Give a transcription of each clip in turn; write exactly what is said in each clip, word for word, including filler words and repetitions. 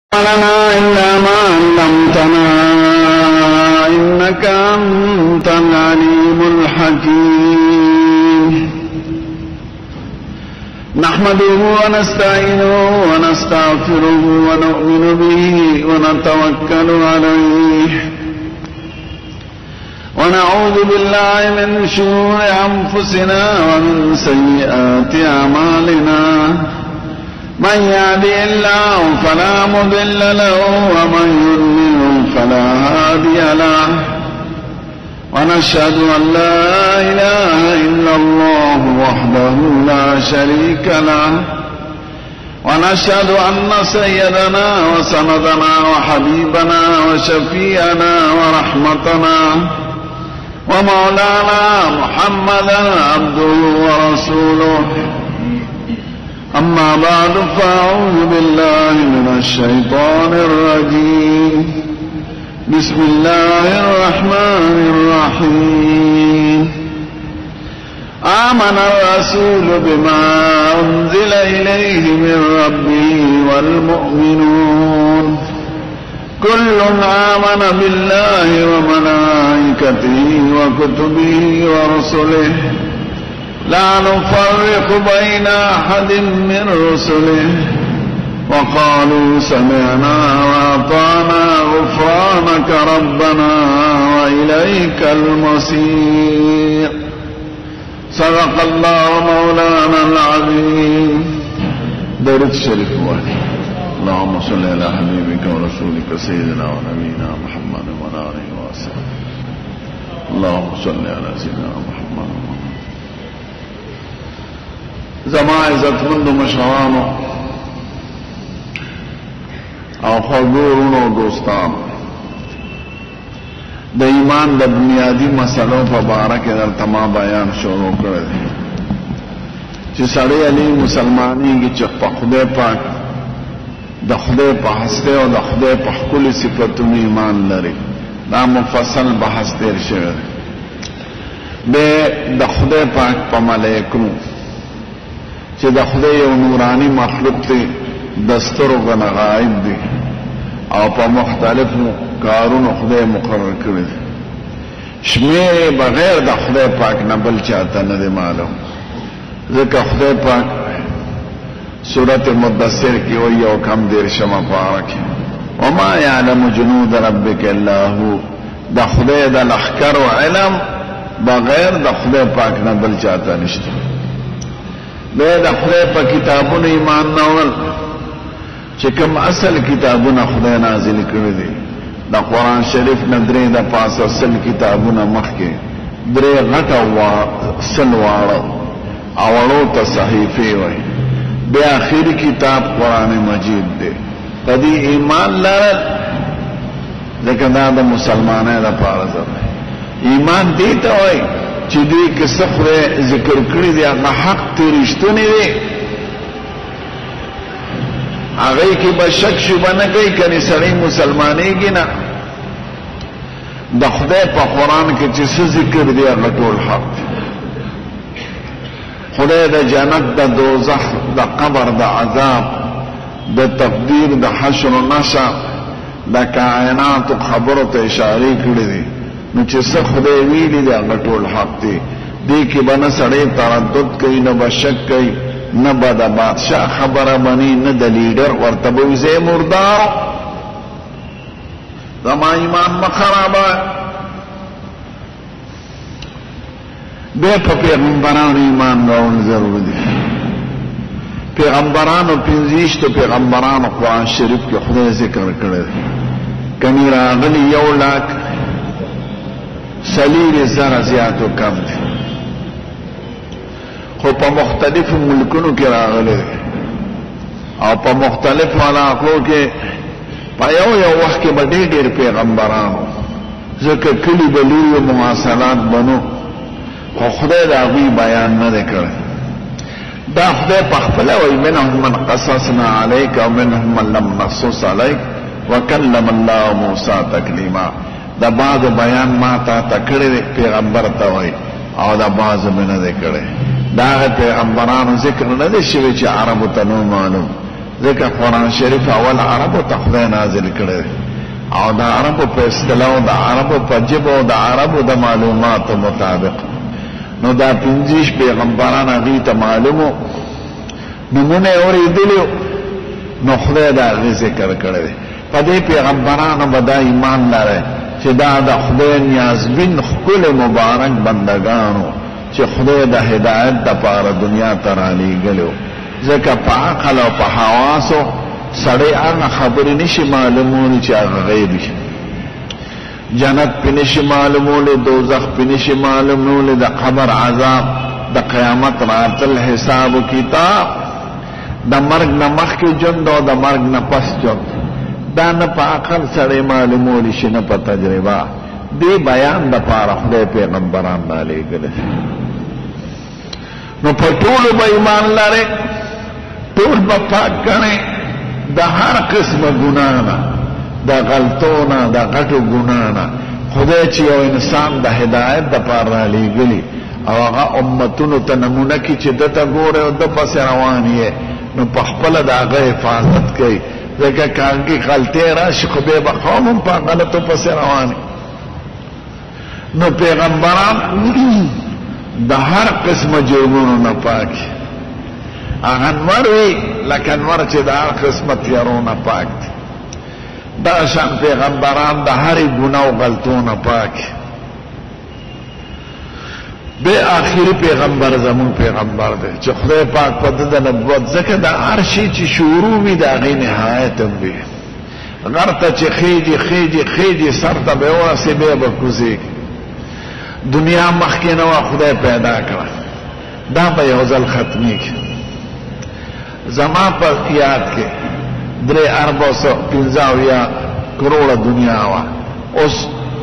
لنا إلا ما علمتنا إنك أنت العليم الحكيم نحمده ونستعينه ونستغفره ونؤمن به ونتوكل عليه ونعوذ بالله من شرور أنفسنا ومن سيئات أعمالنا من يهده الله فلا مضل له ومن يضلل فلا هادي له ونشهد أن لا إله إلا الله وحده لا شريك له ونشهد أن سيدنا وسندنا وحبيبنا وشفيعنا ورحمتنا ومولانا محمدا عبده ورسوله أما بعد فأعوذ بالله من الشيطان الرجيم بسم الله الرحمن الرحيم آمن الرسول بما أنزل إليه من ربه والمؤمنون كل آمن بالله وملائكته وكتبه ورسله لا نفرق بين أحد من رسله وقالوا سمعنا وأطعنا غفرانك ربنا وإليك المصير صدق الله مولانا العظيم. درود شريف واحد. اللهم صل على حبيبك ورسولك سيدنا ونبينا محمد وعلى آله وصحبه. اللهم صل على سيدنا محمد. زما عزتمند مشرانو او خبرونو دوستان د ایمان د بنیادی مسلو په باره کې در تمام بیان شروع کړل چې سړی علی مسلمانېږي چې په خدای پاک د خدای په هسته او د خدای په ښکلي صفتونو ایمان لري. دا مفصل بحث تیر شوی دی د خدای پاک په ملائکو چې د خدای یو نورانی مخلوق دی دستور غن غائب دی او په مختلفو کارونو خدای مقرر کړی دی. شمیر بغیر د خدای پاک نه بل چاته نه دی معلوم. ځکه خدای پاک سورت مدثر کی وی او کم دیر شما پارک وما یعلم جنود ربک الا هو. د خدای د لخکر و علم بغیر د خدای پاک نه بل چاته نشته. بے دا خدای پا کتابون ایمان نول چکم اصل کتابون خدای نازل کردی دا قرآن شریف ندری دا پاس اصل کتابون مخی دری غٹ اصل وارو اولو تا صحیفی وی بے آخر کتاب قرآن مجید دے قدی ایمان لرل لیکن دا دا مسلمانے دا پارزر ایمان دیتا وی چې دې کې سفر ذکر کړی دی هغه حق ته رښتونی دی هغه کې به شک شوبه نه کوي کني سړی مسلمانېږي نه. د خدای په قرآن کې چې څه ذکر دی هغه ټول حق دی. خدای د جنت د دوزخ د قبر د عذاب د تقدیر د حشر و نشر د کائنات خبرو ته اشاره کړی دی. نو چې څه خدای ویلي دی هغه ټول حق دی. دې کې به نه سړی تردد کوي نه به شک کوي نه به د بادشاه خبره مني نه د لیډر ورته به وي زه مردار زما ایمان مه خرابه. بیا په پیغمبرانو ایمان راوړل ضرور دي. پیغمبرانو پنځه پیغمبرانو قرآن شریف کې خدای ذکر کړی دی. کمی راغلی یو لاک سلیر زر زیادو کم دی خو په مختلف ملکونو کې راغلی او په مختلف علاقو کې په یو یو وخت کې به ډېر ډېر پیغمبرانو ځکه کلي به لوی مواصلات بنو خو خدای د هغوی بیان نه دی کړی. دا خدای په خپله وایي منهم من قصصنا علیک او منهم من لم نقصص علیک وکلم الله موسی تکلیما. دا بعض بیان ما تا تکړه پیغمبر ته وای او دا بعض منه دې کړه. دا پیغمبرانو ذکر نه دي شوی چې عربو ته نو معلوم ځکه قرآن شریف اول عربو ته خدای نازل کړی او د عربو په اصطلاح د عربو په ژبه او د عربو د معلوماتو مطابق نو دا پنځه پیغمبران هغه ته معلومو نمونه اوریدلو نو خدای دا غي ذکر کړی په دې پیغمبرانو باندې ایمان لري چې دا د خدای نیازبین خپل مبارک بندگانو چې خدای د هدایت د پاره دنیا ته را لېږلو ځکه په عقل او په حواسو سړی هغه خبرې نشي معلومولی چې هغه غیب شي جنت پې نشي معلومولی دوزخ پې نشي معلومولی د قبر عذاب د قیامت راتل حساب و کتاب د مرګ نه مخکې ژوند او د مرګ نه پس ژوند دا نه په عقل سړی معلومولی شي نه په تجربه دې بیان د پاره خدای پیغمبران رالیږلي نو په ټولو به ایمان لرئ ټول به پاک ګڼئ د هر قسمه ګناه نه د غلطو نه د غټو ګناه نه خدای چې یو انسان د هدایت دپاره رالیږلي او هغه امتونو ته نمونه کړي چې ده ته ګورئ او ده پسې روان یې نو په خپله د هغه حفاظت کوي ځکه که هغې غلطۍ راشي خو بیا به قوم هم په غلطو پسې روان نو پیغمبران د هر قسمه جرمونو نه پاک هغه انور وي لکه انور چې د هر قسمه تیارو نه پاک دي دغه شان پیغمبران د هرې ګناه او غلطو نه پاک بے آخری پیغمبر زمون پیغمبر دی چې خدای پاک په د نبوت ځکه د هر شي چې شروع وي د هغې نهایت هم وي غر ته چې خیجي خیجي خیجي سر ته به ورسې بیا به کوزېږي دنیا مخکې نه وه خدای پیدا کړه دا به یو ځل ختمیږي زما په یاد کې درې اربع سو پنځه اویا کروڑه دنیا وه اوس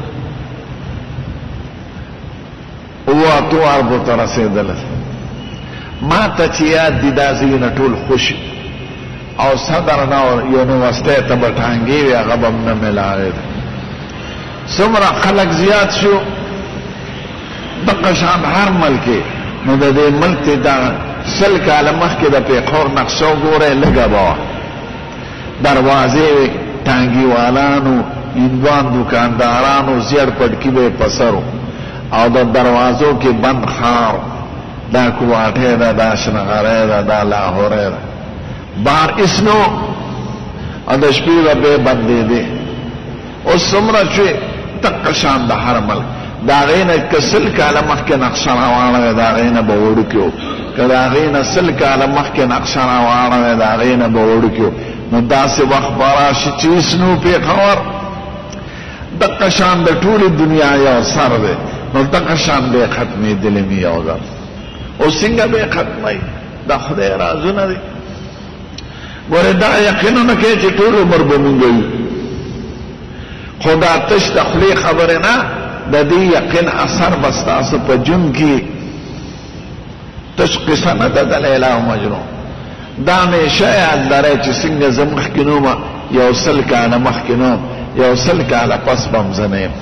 اوه اتو اربو ته رسېدله ما ته چې یاد دي دا ځایونه ټول خوش او صدر نه یونیورسټۍ ته به ټانګې وي هغه به م نه میلاوېده څومره خلک زیات شو دغه شان هر ملک نو د دې ملک ته دا سل کاله مخکې د پیښور نقشه وګورئ لږه به وه دروازې وې ټانګي والانو هندوان دوکاندارانو زیړ پټکي به یې په سرو او د دروازو کې بند خار دا کوواټۍ ده دا شنغری ده دا لاهوری ده بار اسنو او د شپې به بې بندېدې اوس څومره شوې دقه شان د هر ملک د هغې نه که سل کاله مخکې نقشه راواړوې د هغې نه به وړوکې و که د هغې نه سل کاله مخکې نقشه راواړوې د هغې نه به وړوکې و نو داسې وخت به راشي چې اسنو پېښور دقه شان د ټولې دنیا یو سر دی نو دغه شان به یې ختمېدلی مې یو ځل او څنګه به یې ختموي د خدای رازونه دي ګورې دا یقینونه کوي چې ټول عمر به مونږ یو خو دا تش د خولې خبرې نه د دې یقین اثر به ستاسو په ژوند کې تش قصه نه ده د لیلا او مجنون دا همیشه یاد لرئ چې څنګه زه مخکې نوم یو سل کاله مخکې نوم یو سل کاله پس به م زه نه یم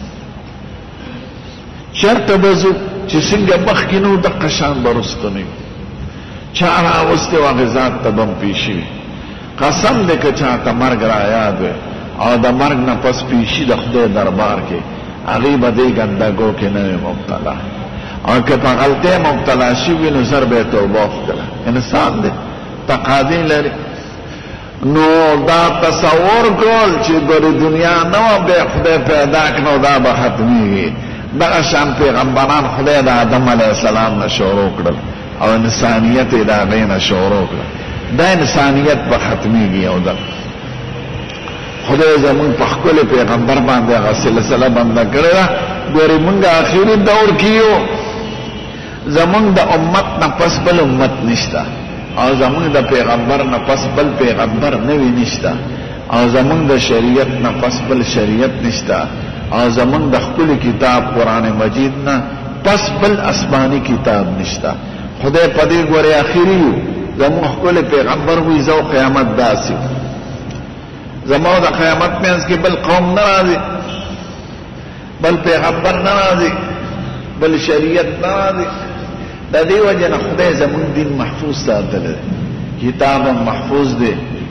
چېرته به ځو چې څنګه مخکې نو دغه شان به رسته نه یو چا راوستی و هغې ذات ته به م پیشي وي قسم دی که چاته مرګ را یاد وی او د مرګ نه پس پیشي د خدای دربار کې هغې به دې ګندګو کې نه وي مبتلا او که په غلطۍ مبتلا شوي نو زر به یې توبه وکړه انسان دی تقاضې لري نو دا تصور کول چې ګورې دنیا نه وه بیا خدای پیدا کړه دا به ختمېږي دغه شان پیغمبران خدای د آدم علیه السلام نه شروع کړل او انسانیت یې د هغې نه شروع کړل دا انسانیت به ختمېږي یو ځل خدای زمونږ په ښکلي پیغمبر باندې هغه سلسله بنده کړې ده ګورې مونږ آخري دور کې یو زمونږ د امت نه پس بل امت نشته او زمونږ د پیغمبر نه پس بل پیغمبر نوی نشته او زمونږ د شریعت نه پس بل شریعت نشته او زمونږ د خپل کتاب قرآن مجید نه پس بل اسماني کتاب نشته خدای په دې ګورې آخري یو زمونږ خپل پیغمبر وایي زه قیامت داسې زما د قیامت منځ کې بل قوم نه راځي بل پیغمبر نه راځي بل شریعت نه راځي د دې وجه نه خدای زمونږ دین محفوظ ساتلی دی کتاب محفوظ دی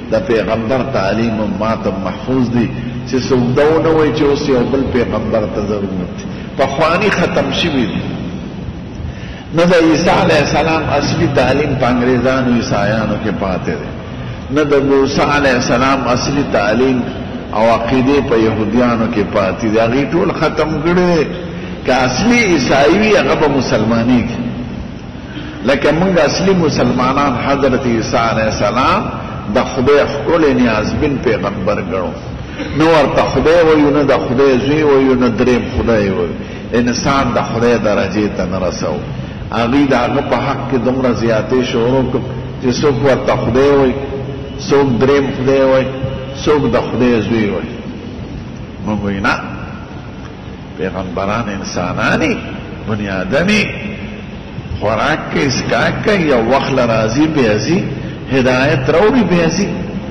د پیغمبر تعلیم ماته محفوظ دي چې څوک دا نه وایي چې اوس یو بل پیغمبر ته ضرورت دی پخوانی ختم شوي دي نه د عیسی علیه السلام اصلي تعلیم په انګریزانو عیسایانو کې پاتې دی نه د موسی علیه السلام اصلي تعلیم او عقیده په يهوديانو کې پاتې دي هغه ټول ختم کړي که اصلي عیسائی هغه په مسلمانۍ کې لکه موږ اصلي مسلمانان حضرت عیسی علیه السلام د خدای خپل نیازبین پیغمبر ګڼو نو ورته خدای وایو نه د خدای زوی وایو نه دریم خدای وایو انسان د خدای درجه ته نه رسو هغه دغه په حق کې دومره زیاتې شروع چې څوک ورته خدای وایي څوک دریم خدای وایي څوک د خدای زوی وایي موږ وایو نه پیغمبران انسانانی بنی آدمی خوراک کې اسکاک کې یو وخت راضي بیازي هدایت راوړي بیازي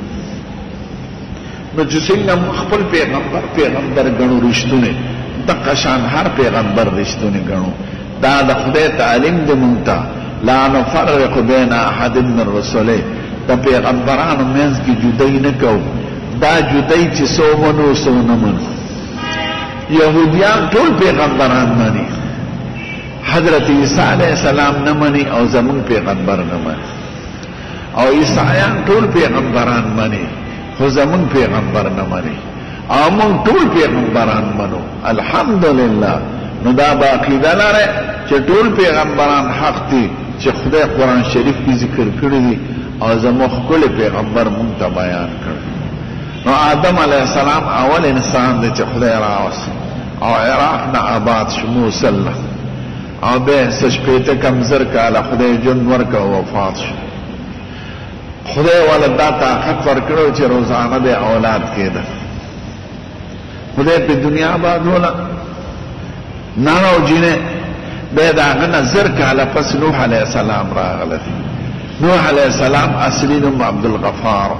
نو چې څنګه خپل پیغمبر پیغمبر غنو رښتونه د قشان هر پیغمبر رښتونه غنو دا د خدای تعلیم دې مونږه لا نفرق بین احد من الرسل د پیغمبرانو منځ کې جدای نه کو دا جدای چې سو منو سو نه منو يهوديان ټول پیغمبران مانی حضرت عیسی علیہ السلام نه مانی او زمون پیغمبر نه مانی او عیسایان ټول پیغمبران مانی خو زمون پیغمبر نه مانی او مون ټول پیغمبران منو الحمدلله نو دا باقیده لاره چې ټول پیغمبران حق دي چې خدای قرآن شریف کې ذکر کړی دي او زمو خپل پیغمبر مونږ ته بیان کړی نو آدم علیہ السلام اول انسان دی چې خدای راوست او عراق نه آباد شو موصل او به سشپیته کمزر کاله خدای جن ورکا وفات شو خدای ولدا طاقت ورکړو چې روزانه د اولاد کېده خدای په دنیا باندې نه او جنه به داغه نظر کاله پس نوح علیہ السلام راغله نوح علیہ السلام اصلي نوم عبد الغفار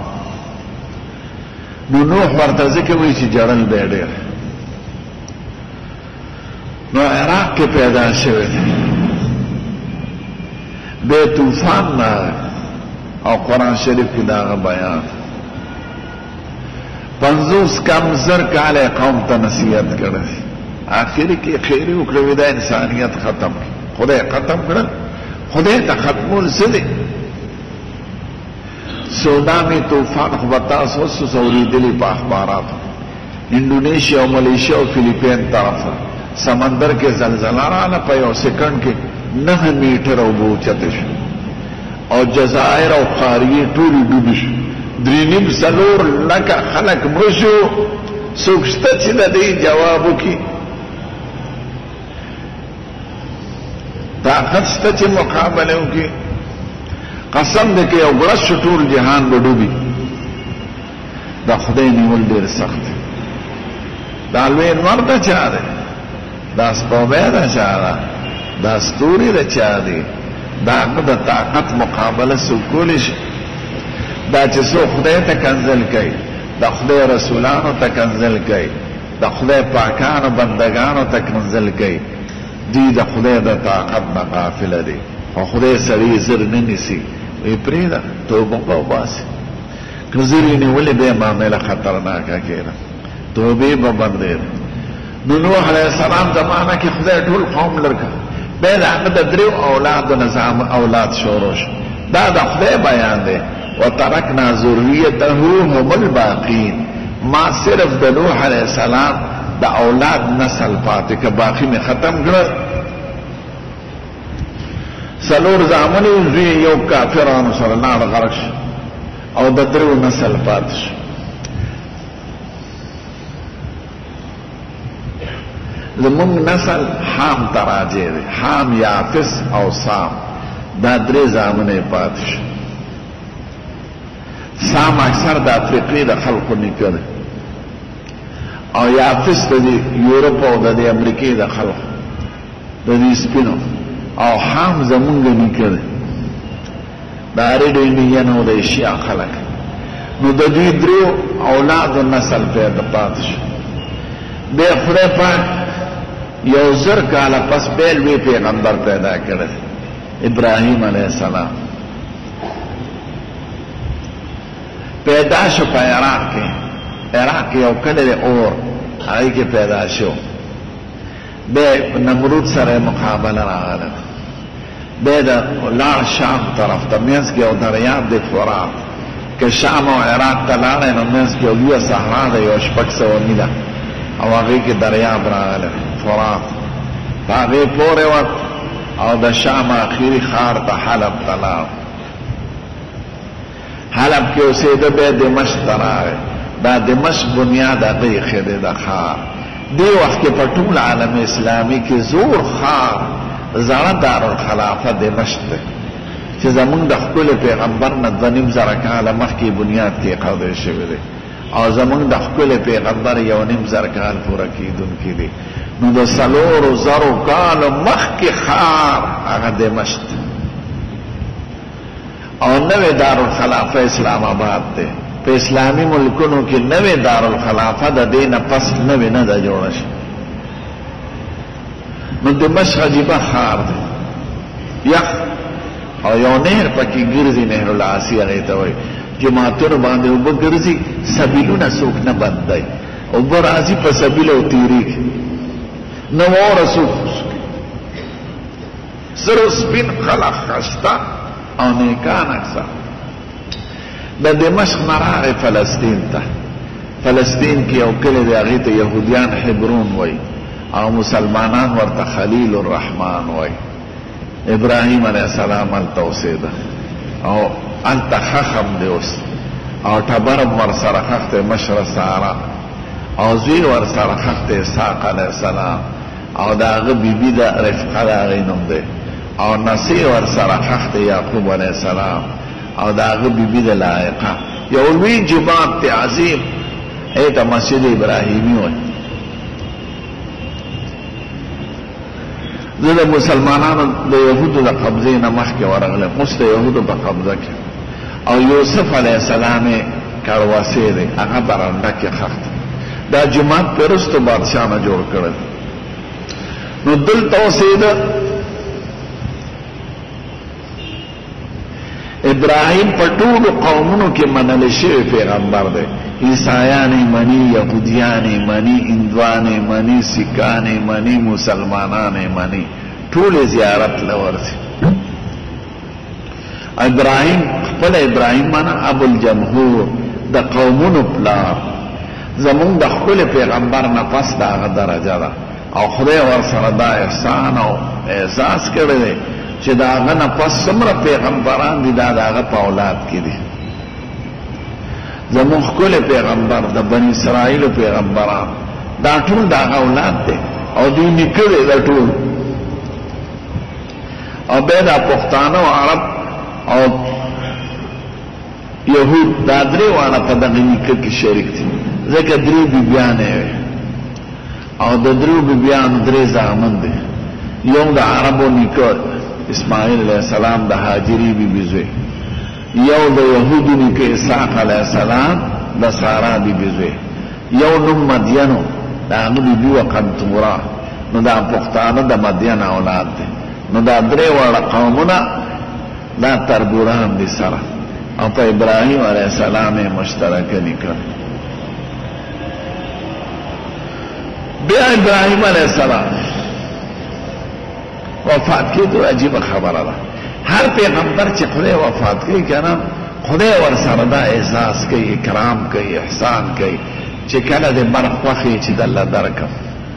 نو نوح ورته ځکه وایي چې جړل دی ډېر نو عراق کې پیدا شوی به طوفان نه او قرآن شریف کې داغه بیان پنځوس کم زر کاله قوم ته نصیحت کړی آخر کې خیر وکړو دا انسانیت ختم خدای ختم کړ خدای ته ختمول څه دی سودامی طوفان خو بتاسو سوسوري دلی په اخبارات انډونیشیا او ملیشیا او فلیپین طرف سمندر کې زلزلہ رااله په یو سکند کې نه میټر او بوچته شو او جزائر او قاریه ټول ډوب شو درینیم سلور لکه خلق مرشو سوکشته چې د دې جواب وکي طاقت شته چې مقابله وکي قسم دې کې یو ګړش ټول جهان وډوبي دا خدای نیول ډېر سخت دا لوی ورته چاره دا سپوږمۍ دا چاره دا ستوري دا چاره دا د طاقت مقابله سکول شي دا چې څو خدای ته کنزل کوي دا خدای رسولانو ته کنزل کوي دا خدای پاکانو بندگانو ته کنزل کوي دی دا خدای د طاقت نه غافل دي او خدای سړي زر نه نيسي وی پریدا توبه کو باسي کزری نه ولې به معاملې خطرناکه کېده توبه به باندې نو نوح علیہ السلام زمانہ کې خدای ټول قوم لرکا به دا د درو اولاد نظام اولاد شوروش دا د خدای بیان دی وترکنا ذریته هم الباقین ما صرف د نوح علیہ السلام د اولاد نسل پاتې که باقی می ختم کړ سلور زامن زوی یو کافرانو سره لاړ غرق او د درو نسل پاتې زمونږ نسل حام تراجع دی حام یافس او سام دا درې زامنې پاتې شو سام اکثر د افریقې د خلقو نیکه دی او یافس د یورپ او د امریکې د خلقو د دې سپینو او حام زمونږ نیکه دی دا ریډینډین او د ایشیا خلک نو د دې درو اولاد نسل پیدا پاتې شو به خدای پاک یو زر کاله پس بیل وی پیغمبر پیدا کړل ابراهیم علیہ السلام پیدا شو په عراق کې عراق یو کلی اور هغه کې پیدا شو به نمرود سره مقابله راغله به د لار شام طرف ته مینس کې او دریاب د فرات که شام او عراق ته لاړې نو مینس کې یو لویه صحرا ده یو شپږ سوه میله او هغې کې دریاب راغلی فرات په هغې پورې وه او د شام اخري ښار ته حلب ته لاړ حلب کې اوسېده بیا دمشق ته راغی دا دمشق بنیاد هغه ایښی دی د ښار دې وخت کې په ټول عالم اسلامي کې زور ښار زړه دارالخلافه دمشق دی چې زمونږ د ښکلي پیغمبر نه دوه نیم زره کاله مخکې بنیاد کېښودی شوی دی او زمونږ د ښکلي پیغمبر یو نیم زر کال پوره کېدونکي دی نو د څلورو زرو کالو مخکې ښار هغه دمشق دی او نوې دارالخلافه اسلام آباد دی په اسلامي ملکونو کې نوې دارالخلافه د دې نه پس نوې نه ده جوړه شي نو دمشق عجیبه ښار دی یخ او یو نهر پکې ګرځي نهر العاصي هغې ته وایي جماعتونو باندې اوبه ګرځي سبیلونه څوک نه بندوي اوبه راځي په سبیل او تېرېږي نه واوره څوک سره سپین خلق ښایسته او نیکان اکثر د دمشق نه راغی فلسطین ته فلسطین کې یو کلی دی هغې ته یهودیان حبرون وایي او مسلمانان ورته خلیل الرحمن وایي ابراهیم علیه السلام هلته اوسېده او هلته خخم دی اوس او ټبرم ورسره خښ دی مشره ساره او زوی ورسره خښ دی اسحاق علیه السلام او د هغه بیبي د رفقه د هغې نوم دی او نسی ورسره خښ دی یعقوب علیه السلام او د هغه بیبي د لایقه یو لوی جومات دی عظیم هغې ته مسجد ابراهیمي وایي زه د مسلمانانو د یهودو د قبضې نه مخکې ورغلم اوس د یهودو په قبضه کې او یوسف علیه السلام یې کړوسی دی هغه برنډه کې ښخ دی دا جومات په وروستو بادشاه نه جوړ کړی نو دلته اوسېده ابراهیم په ټولو قومونو کې منلی شوی پیغمبر دی عیسایانې مني یهودیانې مني هندوانې مني سیکانې مني مسلمانانې مني ټولې زیارت له ورځي ابراهیم خپل ابراهیم معنا ابوالجمهور د قومونو پلار زمونږ د ښکلي پیغمبر نه پس د هغه درجه ده او خدای ورسره دا احسان او اعزاز کړی دی چې د هغه نه پس څومره پیغمبران دي دا د هغه په اولاد کې دي زمون ښکلی پیغمبر د بني اسرائیلو پیغمبران دا ټول د هغه اولاد دی او دوی نیکه دی دا ټول او بیا دا پښتانه او عرب او یهود دا درې واړه په دغه نیکه کې شریک دي ځکه درې بیبیانې وې او د درېو بیبیانو درې زامن دي یو د عربو نیکه اسماعیل علیه السلام د هاجري بیبي زوی یو د یهودو نیکه اسحاق علیه السلام د سارا بیبي زوی یو نوم مدینو د هغه بیبي وه قنطوره نو دا پښتانه د مدین اولاد دی نو دا درې واړه قومونه دا تربوران دي سره او په ابراهیم علیه السلام یې مشترکه نیکه بیا ابراهیم علیه السلام وفات کېدو عجیبه خبره ده هر پیغمبر چې خدای وفات کوي کنه خدای ورسره دا احساس کوي اکرام کوي احسان کوي چې کله د مرګ خوښي چې د الله درکم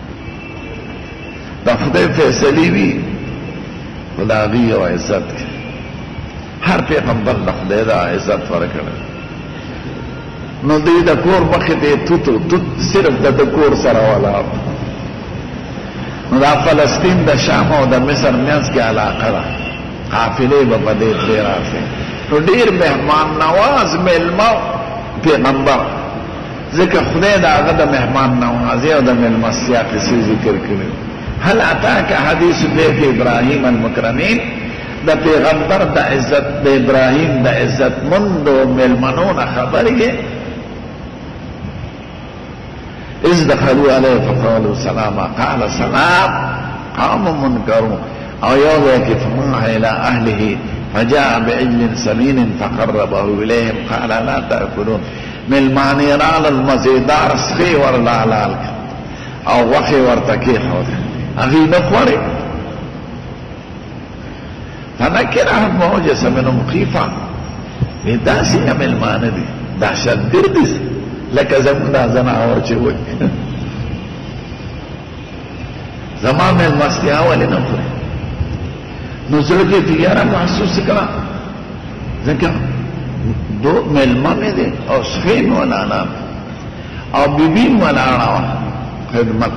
دا خدای فیصلې وي خدای یو عزت هر پیغمبر د خدای دا عزت ورکړي نو دې د کور مخې ته توتو توت صرف د کور سره ولاړ نو دا فلسطین د شام او د مصر منځ کې علاقه ده قافلې به په دې تلې راتلې نو ډېر مهمان نواز میلمه پیغمبر ځکه خدای د هغه د مهمان نوازۍ او د میلمستیا قصې ذکر کړي هل اتاک حدیث ضیف ابراهیم المکرمین د پیغمبر د عزت د ابراهیم د عزت مند و میلمنو نه خبرې اذ دخلوا علیه فقالوا سلاما قال سلام قوم منکرون او یو ځای کې فمنع الی اهله فجاء بعجل سمين فقربه اليهم قال لا تاكلون ملمانی رال المزیدار سخی ور لالال او وخی ورتکی خود اغی نخوری فنکر احد موجس منهم خیفا داسی ملمان دی داشت در دیس لکه زمون دا زناور چه وی زمان ملمستی اولی نخوری نزل کی دیارا محسوس کرا ذکر دو ملمان دی او سخین ولانا او بیبین ولانا خدمت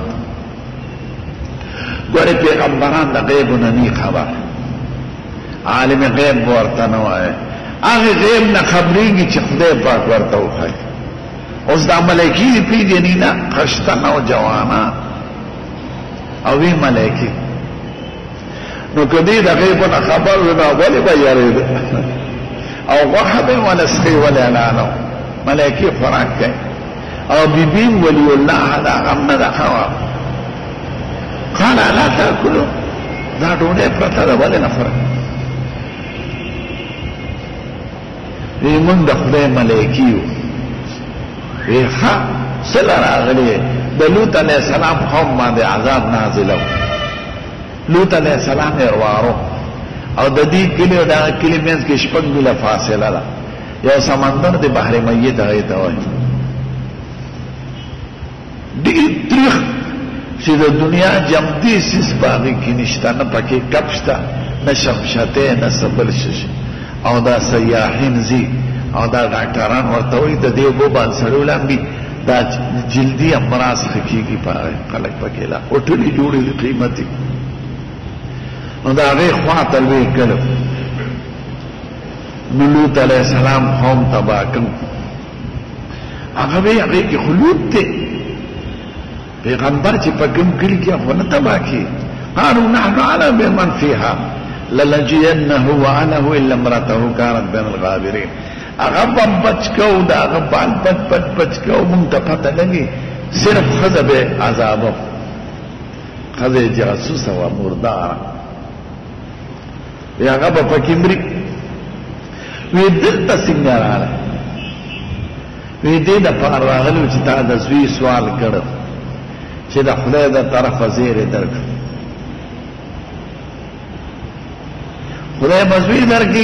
گوری پیغمبران دا غیب ننی خبر عالم غیب ورطنو آئے آغی غیب نا خبریگی چی خدای پاک ورطو خواهی اس دا ملیکی دی پی جنی نا خشتن او جوانا او وی ملیکی نو کدی دا غیب نا خبر ونا ولی با یرید او وحب ونسخی ولی علانو ملیکی خوراک کئی او بیبیم ولی اللہ دا غمنا دا خواب قال لا تاکلو دا دونه پرتا دا ولی نفرک وی من دا خدای ملیکیو وی خواه سل راغلی دا لوت علیہ السلام قوم ما دا عذاب نازلو لوت علیہ السلام اروارو او دا دی کلی و دا کلی منز کی شپک بلا فاصله دا یو سمندر دی بحر میت غیتا ہوئی دی تریخ چی دا دنیا جمدی سیس باغی کی نشتا نا پاکی کپشتا نا شمشتے نا سبلشش او دا سیاحین زی او دا ڈاکٹران ورطوئی دا دیو بو بان سرولان بی دا جلدی امراض خکی کی پاگئے خلق پاکیلا اٹھلی جوڑی قیمتی نو دا غی خواہ تلوی کلو نلوت علیہ السلام قوم تباکم اغوی اغی کی خلوت تے پیغمبر چی پاکم کلی کیا خواہ تباکی قالوا نحن على بمن فيها للجينه وعنه الا امرته كانت بين الغابرين اغبم بچکو دا اغبان بچ بچ بچکو منتقط لگی صرف خذب عذابه خذب جاسوس و مردار یا غب پکمری وی دلتا سنگر آره وی دی دا پار راغلو چی تا دا زوی سوال کرد چی دا خدای دا طرف زیر درک خدای بزوی درکی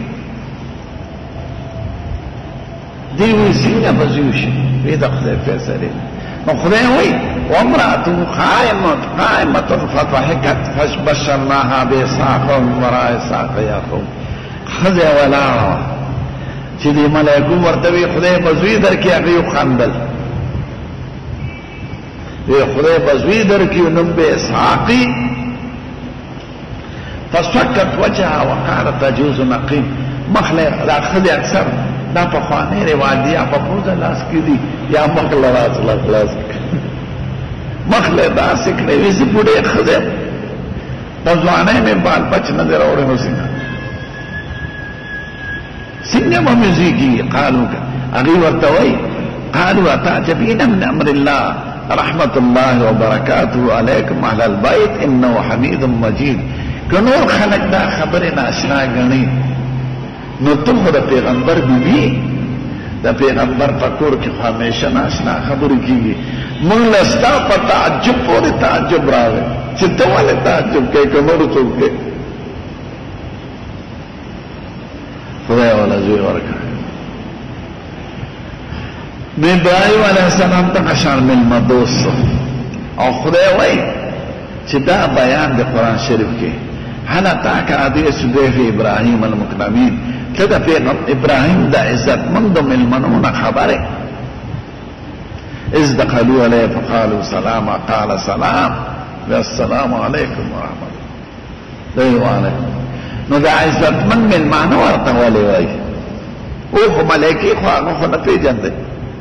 دیوی سنگا بزویشی وی دا خدای فیصلی نو خدای وی وامراتو قائمت قائمت فتحکت فشبشرناها بیساق ومرائی ساق یاقوم خدای ولاو چی دی ملیکو ورطوی خدای بزوی درکی اقیو خندل وی خدای بزوی درکی نم بیساقی فسوکت وجهها وقالت تجوز نقیم مخلق دا خدای اکثر دا پا خوانی روادی یا پا پوزا لاس کی دی یا مخل راز لاس کی مخل دا سکنے ویسی بوڑے خدے پزوانے میں بال بچ نظر اوڑے ہو سنگا سنگا ممیزی کی قالو کا اگی ورطوئی قالو اتعجبین من امر اللہ رحمت اللہ وبرکاتہ علیکم اہل البیت انہو حمید مجید کنور خلق دا خبر ناشنا گنی نو تم دا پیغمبر بی بی دا پیغمبر پکور کی خوامیشہ ناشنا خبر کی گی من لستا پا تعجب پوری تعجب راوے چھتا والے تعجب کے کنور چوک کے خدای والا زوی ورکا میں ابراہیم علیہ السلام تا قشان من مدوس او خدای وائی چھتا بیان دے قرآن شریف کے حالا تاکا حدیث دیف ابراہیم المکرمین کدا پیغم ابراہیم دا عزت مند ملمنون خبر از دخلو علیہ فقالو سلام قال سلام والسلام علیکم ورحمت دیو علیکم نو دا عزت من ملمان ورطا والی وائی اوخو ملیکی خواهو خو نپی جنده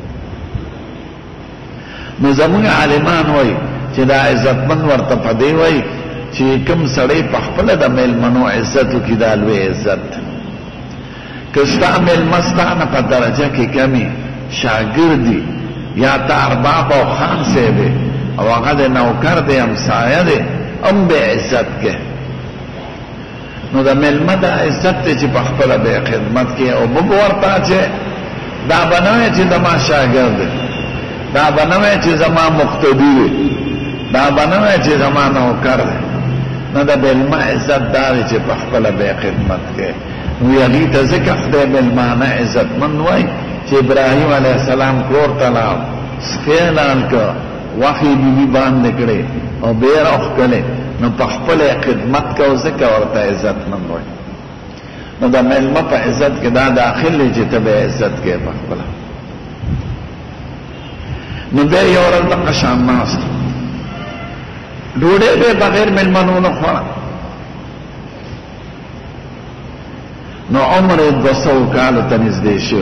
نو زمون عالمان وائی چی دا عزت من ورطا پدی وائی چی کم سڑی پخپل دا ملمنو عزتو کی دالوی عزت کستا ملمستان پا درجہ کی کمی شاگردی یا تا ارباب و خان سے دے او اغد نوکر دے امسایہ دے ام بے عزت کے نو دا ملمه دا عزت تی چی پخپل بے خدمت کی او بب ورطا چی دا بنوی چی زما شاگرد دا بنوی چی زما مقتدی دا بنوی چی زما نوکر نو دا ملمه عزت داری چی پخپل بے خدمت کی نو یغی تا ذکر خدای ملمانه عزت من وی چی ابراہیم علیہ السلام کور تلاو سکیلان که وحی بی بی باند نکڑے او بیر اوخ کلے نو پخپل خدمت کا ذکر ورطا عزت من وی نو دا ملمه پا عزت کے دا داخل لی چی تب عزت کے پخپل نو بے یورل دا قشان ناست ڈوڑے بے بغیر ملمنون خورا نو عمر دسو کالو تنیز دیشیو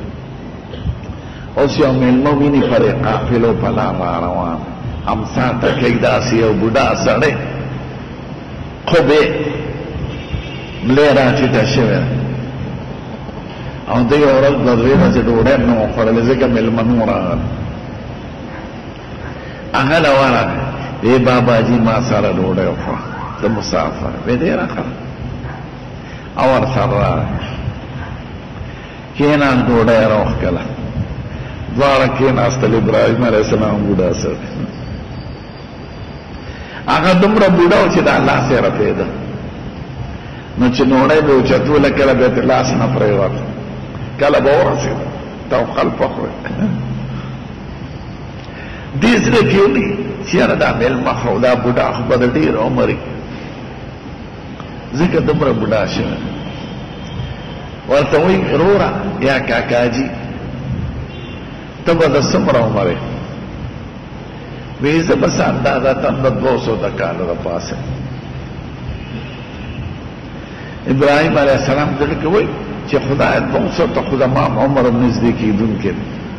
اوس یو ملمه ویني پر قافلو پلا روان همسا تکلیک داسی او بوډا سړی خوبه ملې راټیټه شوه او د یو ورځ د دوی نه ډوډۍ نو خوړلې ځکه ملمه نو راغله هغه لا ورغه ای بابا جی ما سره ډوډۍ وخوړه د مسافر به دې راغله او ور سره کینا ډوډۍ راوخله دوارا کین استل ابراہیم علیہ السلام بودا سر آگا دمرا بودا ہو چی دا اللہ سے رفیدا نو چی نوڑے بے اچتو لکلا بیت اللہ سنا پریوات کلا بورا سیدا تاو خلپ اخوی دیز رکیو لی چیانا دا میل مخو دا بودا اخو بدا دیر عمری ذکر دمرا بودا شنا ورطوی رورا یا کاکا جی تب دا سمر عمره ویزا بس اندازہ تم دا دو سو دا کال دا پاس ہے ابراہیم علیہ السلام دل کے وئی چی خدا دو سو تا خدا مام عمر نزدیکی دن کے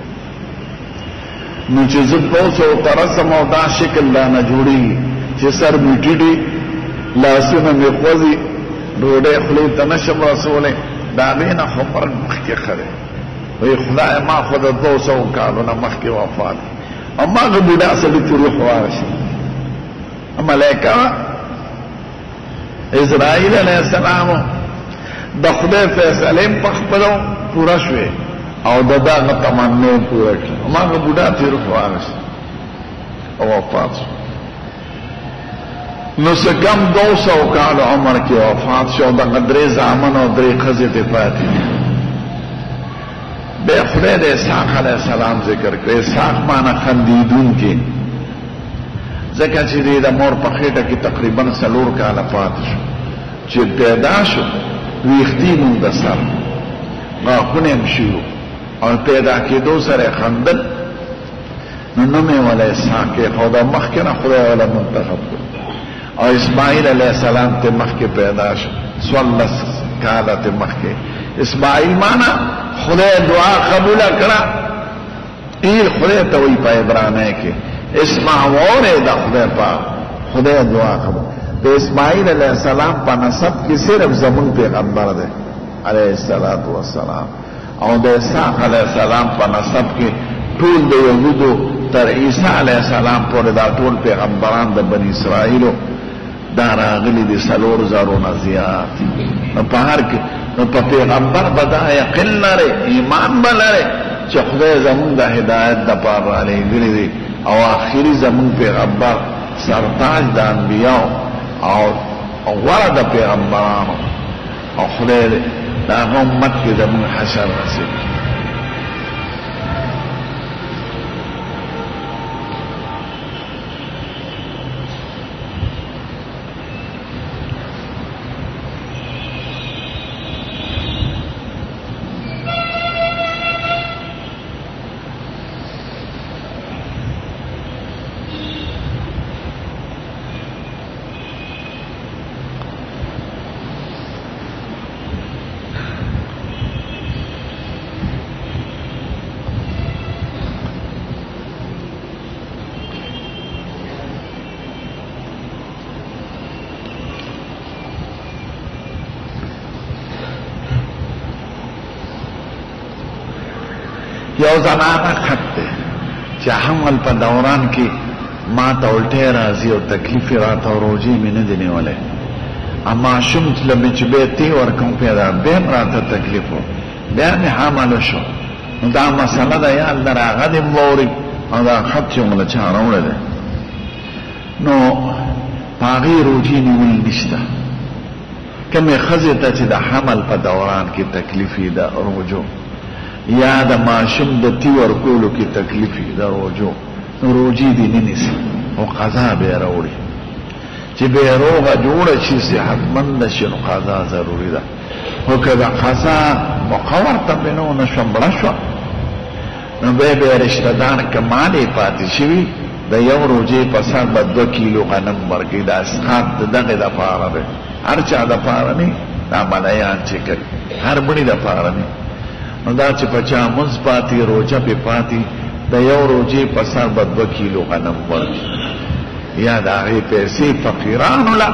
نو چی زد دو سو ترسم او دا شکل لانا جوڑی چی سر میٹی دی لاسونا میخوزی روڑے خلی تنشم رسولے دابینا خمر مخی خرے وی خدای ما خود دو سو کالونا مخ کی وفات اما اگه بودا سلی تی روح وارشی ملیکا اسرائیل علیہ السلامو دا خدای فیصلیم پخپلو پورا شوی او دا دا تمنیم پورا شوی اما اگه بودا تی روح وارشی او وفات شو نو سکم دو سو کال عمر کی وفات شو دا قدری زامن او دری خزیت پاتی بے خدای دے اسحاق علیہ السلام ذکر کرے اسحاق مانا خندیدون کی ذکر چی دی دا مور پخیٹا کی تقریباً سلور کالا پات شو چی پیدا شو ویختی من دا سر غاقونیم شیو اور پیدا کی دو سر خندل ننمی والا اسحاق کے خدا مخ کے نا خدای والا منتخب کر اور اسماعیل علیہ السلام تے مخ کے پیدا شو سوالس کالا تے مخ کے اسماعیل مانا خدای دعا قبول کرا ایر خدای توی پا ابرانے کے اسماعیل دا خدای پا خدای دعا قبول تو اسماعیل علیہ السلام پا نصب کی صرف زمون پیغمبر دے علیہ السلام او دا اسحاق علیہ السلام پا نصب کی طول دا یهودو تر عیسیٰ علیہ السلام پور دا طول پیغمبران دا بنی اسرائیلو دا راغلی دی سلور زارون زیاد نو پا ہر کی نو پا پیغمبر بدا یقین لرے ایمان بلرے چی خدای زمون دا ہدایت دا پار را لے گلی دی او آخری زمون پیغمبر سرتاج دا انبیاء او ورد پیغمبرانو او خدای دا امت کی زمون حشر رسید یو زنانا خط دے چی حمل پا دوران کی ما تا الٹے رازی و تکلیفی راتا و روجی میں ندنے والے اما شم لمه چې به تی ورکوم پیدا به راته تکلیف بیا مې حامل شو دا مسله ده یا الله راغه دې موري او دا خط چې موږ چا راوړل نو پاغي روجي نیول نشته کمه خزه ته چې د حمل په دوران کې تکلیفي ده روجو یا د ماشوم د تی ورکولو کې تکلیفي ده روجو روجي دي نه نيسي او قضا به راوړي چې به روغه جوړه شي صحتمند شي نو قضا ضروري ده او کله قضا مقور ته بنو نشم بلشوا نو به به رشتہ دار کمالې پاتې شي د یو روجي په سر به دو کیلو غنم ورګي د اسقاط دغه د پاره ده هر چا د پاره نه دا ملایان چې کوي هر بڼي د پاره نه نو دا چې پچا مثباتي روجه په پاتې د یو روجي په سر به دو کیلو غنم ورګي یا دا هي پیسې فقیران ولا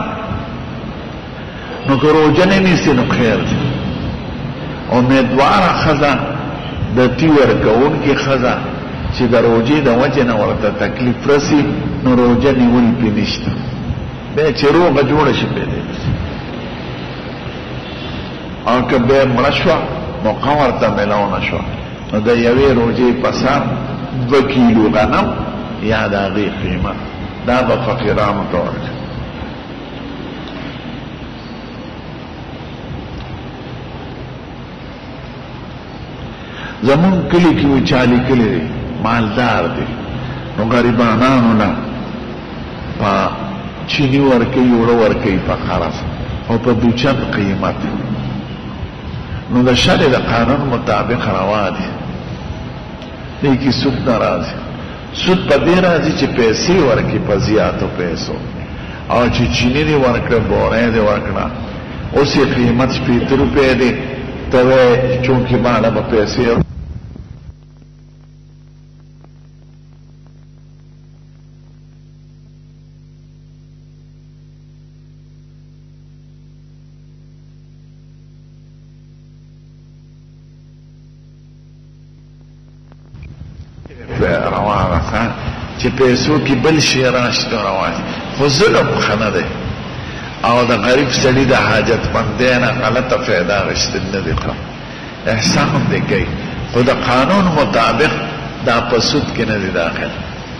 نو که روجه نه نیسي نو خیر دی امیدوار خزا د تیور کون کې خزا چې د روجي د وجه نه ورته تکلیف رسی نو روجه نیول پې نشته به چې روغه جوړه شي په دې او که به مړه شوه مقور ته ملاو نه شوه نو د یوې روجې په سر دوه کیلو غنم یا د هغې قیمت دا به فقیرانو ته ورکړي زمون کلی کی وی چالی کلی دی مالدار دی نو غریبانانو نا پا چینی ورکی اوڑا ورکی پا خرس او پا دوچند قیمت نو دا شر دا قانون مطابق روا دی دیکی سود نرازی سود پا دی رازی چی پیسی ورکی پا زیادو پیسو او چی چینی دی ورکڑا بورے دی ورکڑا اسی قیمت شپیت روپے دی توے چونکہ مالا با پیسی روانه خان چې پیسو کې بل شي راشد روانه خو ظلم خنه ده او د غریب سړي د حاجت مندانه غلطه فایده غشتل نه دي احسان دې کوي خو د قانون مطابق دا پسود کې نه دي داخل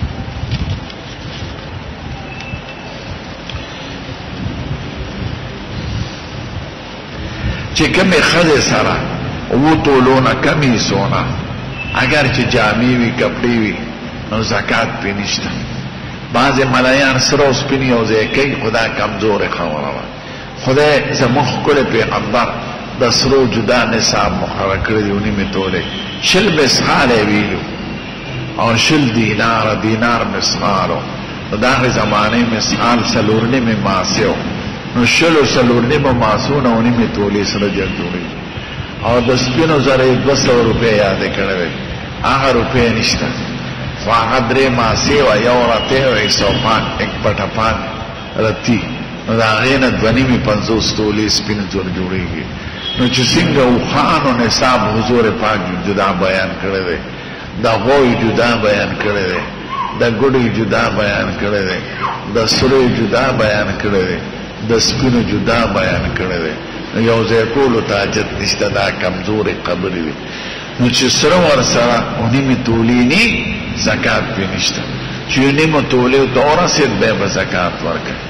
چې کومه خزه سره و تولونه کمی سونا اگر چې جامې وي کپڑے وي نو زکات پې نشته بعض ملایان سره اوس پنی او ځای کوي خدا کمزور خبره وه خدای زموږ ښکلی پیغمبر د سرو جدا نصاب مقرر کړی دی ونیمې تولې شل مسخال یې ویلو او شل دینار دینار مسخالو نو د هغې زمانې مسخال څلور نیمې ماسې و نو شلو څلور نیمه ماسونه ونیمې تولې سره جګ جوړېږي او د سپینو زره یې دوه سوه روپۍ یادې کړی وی هغه روپۍ نشته خو هغه درې ماسې وه یو رتی و ایک سو پان ایک پټه پان رتی نو د هغې نه دوه نیمې پنځوس تولې سپین زر جوړېږي نو چې څنګه اوښانو نصاب حضور پاک جدا بیان کړی دی د غوی جدا بیان کړی دی د ګوډۍ جدا بیان کړی دی د سرو جدا بیان کړی دی د سپینو جدا بیان کړی دی یو ځای کولو ته حاجت نشته دا کمزورې خبرې دي نو چې سره ورسره ونیمې تولې نی زکات پې نشته چې یو نیمه تولې ته ورسېد بیا به زکات ورکړي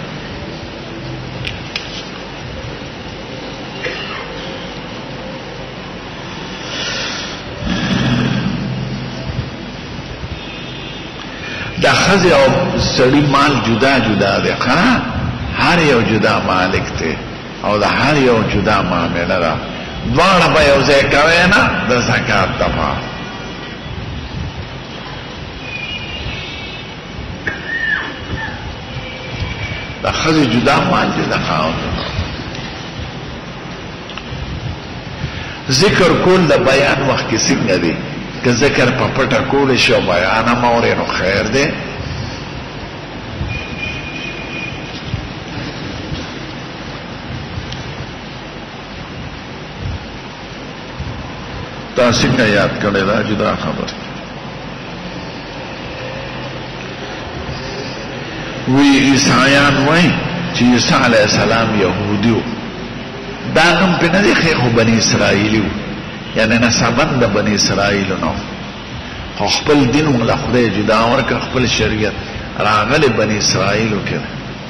د ښځې او سړي مال جدا جدا دی ښه هر یو جدا مالک دی او د هر یو جدا معامله ده دواړه به یو ځای کوی نه د زکات دپاره د ښځې جدا مال دی د خاوند ذکر کول د بیان وخت کې څنګه دی که ذکر په پټه کولی شي او بیان هم اورې نو خیر دی دا څنګه یاد کړی دا جدا خبر وی عیسایان وای چې عیسی علیه السلام یهودي و دا نوم پې نه دی ښی خو بني اسرائیلي و یعنی نسبن د بني اسرائیلو نه خو خپل دین له خدای جدا ورکړ خپل شریعت راغلی بني اسرائیلو کې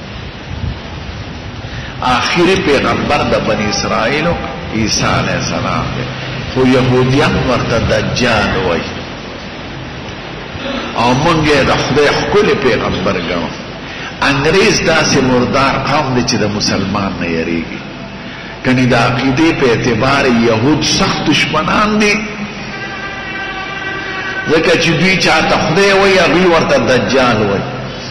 آخری پیغمبر د بني اسرائیلو عیسی علیه السلام دی خو یهودیان ورته دجال وایي او مونږ یې د خدای ښکلی پیغمبر ګڼو انګریز داسې مردار قوم دی چې د مسلمان نه یریږي کنی د عقیدې په اعتبار یهود سخت دشمنان دي ځکه چې دوی چاته خدای وایي هغوی ورته دجال وایي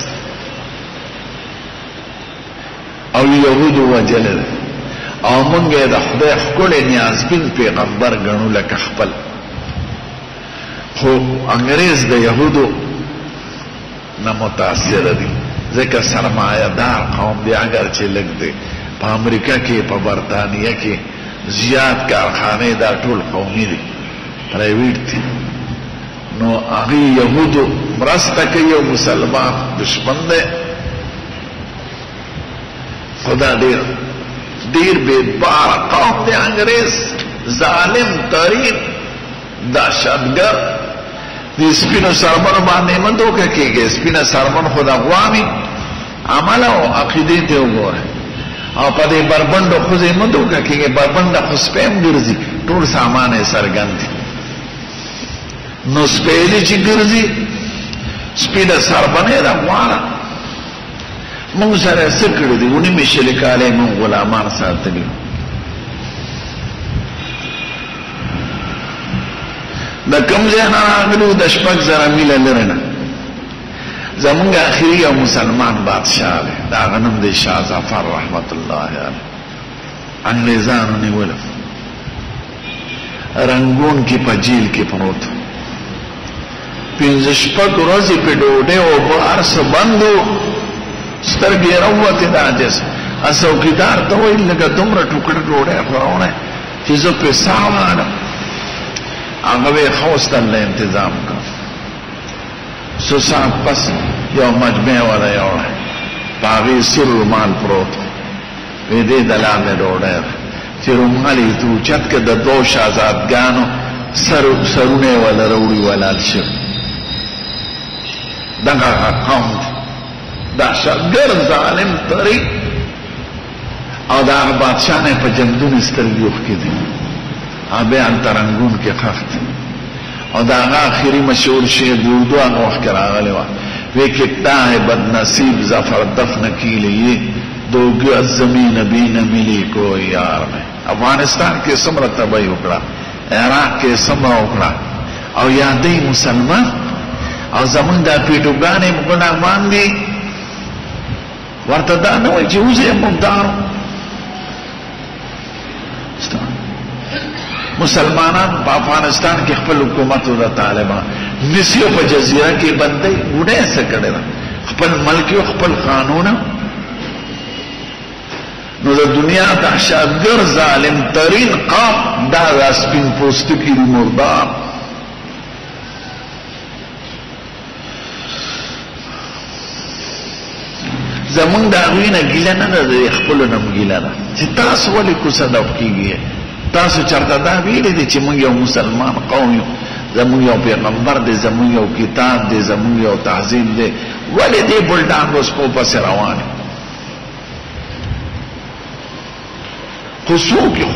او یهودو وجله ده او مونږ یې د خدای ښکلی نیازبین پیغمبر ګڼو لکه خپل خو انګریز د یهودو نه متاثر دي ځکه سرمایه دار قوم دی اگر چې لږ دی په امریکا کې په برطانیه کې زیات کارخانې دا ټول قومي دي پرایویټ دي نو هغې یهودو مرسته کوي او مسلمان دشمن دی خدا ډېر ډېر بېباره قوم دی انګریز ظالم ترین دهشتګر د سپینو سرمنو باندې مه دوکه کېږي سپینه سرمن خو د غوامي عمل او عقیدې ته وګوره او په دې بربنډو ښځې مه دوکه کېږي بربنډه خو سپی هم ګرځي ټول سامان یې څرګند دي نو سپیلې چې ګرځي سپینه سرمنې ده غواړه مونږ سره یې څه کړي دي ونیمې شلې کاله مونږ غلامان ساتلي د کوم ځای نه راغلو د شپږ زره میله لرې نه زمونږ اخري یو مسلمان بادشاه دی د هغه نوم دی شاه ظفر رحمت الله علیه انګریزانو نیولی رنګون کې په جیل کې پروت پنځه شپږ ورځې په ډوډۍ اوبه هر څه بند و سترګې یې راووتې د عاجز څوکیدار ته ویل لکه دومره ټوکړه ډوډۍ خوراونه چې زه پې ساه واړم هغه وی خوستل له انتظام کړ څو ساعت پس یو مجمع ولا یوړه په هغې سور رومال پروت وی دې د لاندې ډوډۍ ده چې رومال یې ته اوچت کړه د دوو شهزادګانو سرونه یې وله راوړي ولال شوي دغه قوم دی دهشتګر ظالم تري او د هغه بادشاه نه په جمدون سترګې اوښکې دي بیا هلته رنګون کې خښ دی او د هغه آخري مشهور شعر د اردو هغه وخت کې راغلی وه وی کتا ہے بد نصیب ظفر دفن کی لیے دوگی از زمین بھی نہ ملی کوئی یار میں افغانستان کې څومره تباهي وکړه عراق کې څومره وکړه او یادې مسلمان او زمونږ دا پیټوګانې ګناهمان دي ورته دا نه وایي چې اوس یې مقدار مسلمانان په افغانستان کې خپل حکومت او طالبان نسیو په جزیره کې بندي وډه څه کړل خپل ملک او خپل قانون نو د دنیا دهشتګر ظالم ترین قوم دا سپین پوست کې مردار زمونږ د هغوی نه ګیله نه ده د خپلو نه م ګیله ده چې تاسو ولې کوڅه ډب کېږئ تاسو چرته دا ویلي دي چې موږ یو مسلمان قوم یو زموږ یو پیغمبر دی زموږ یو کتاب دی زموږ یو تهذیب دی ولې دې بلډانګو سپو پسې روان خو څوک یو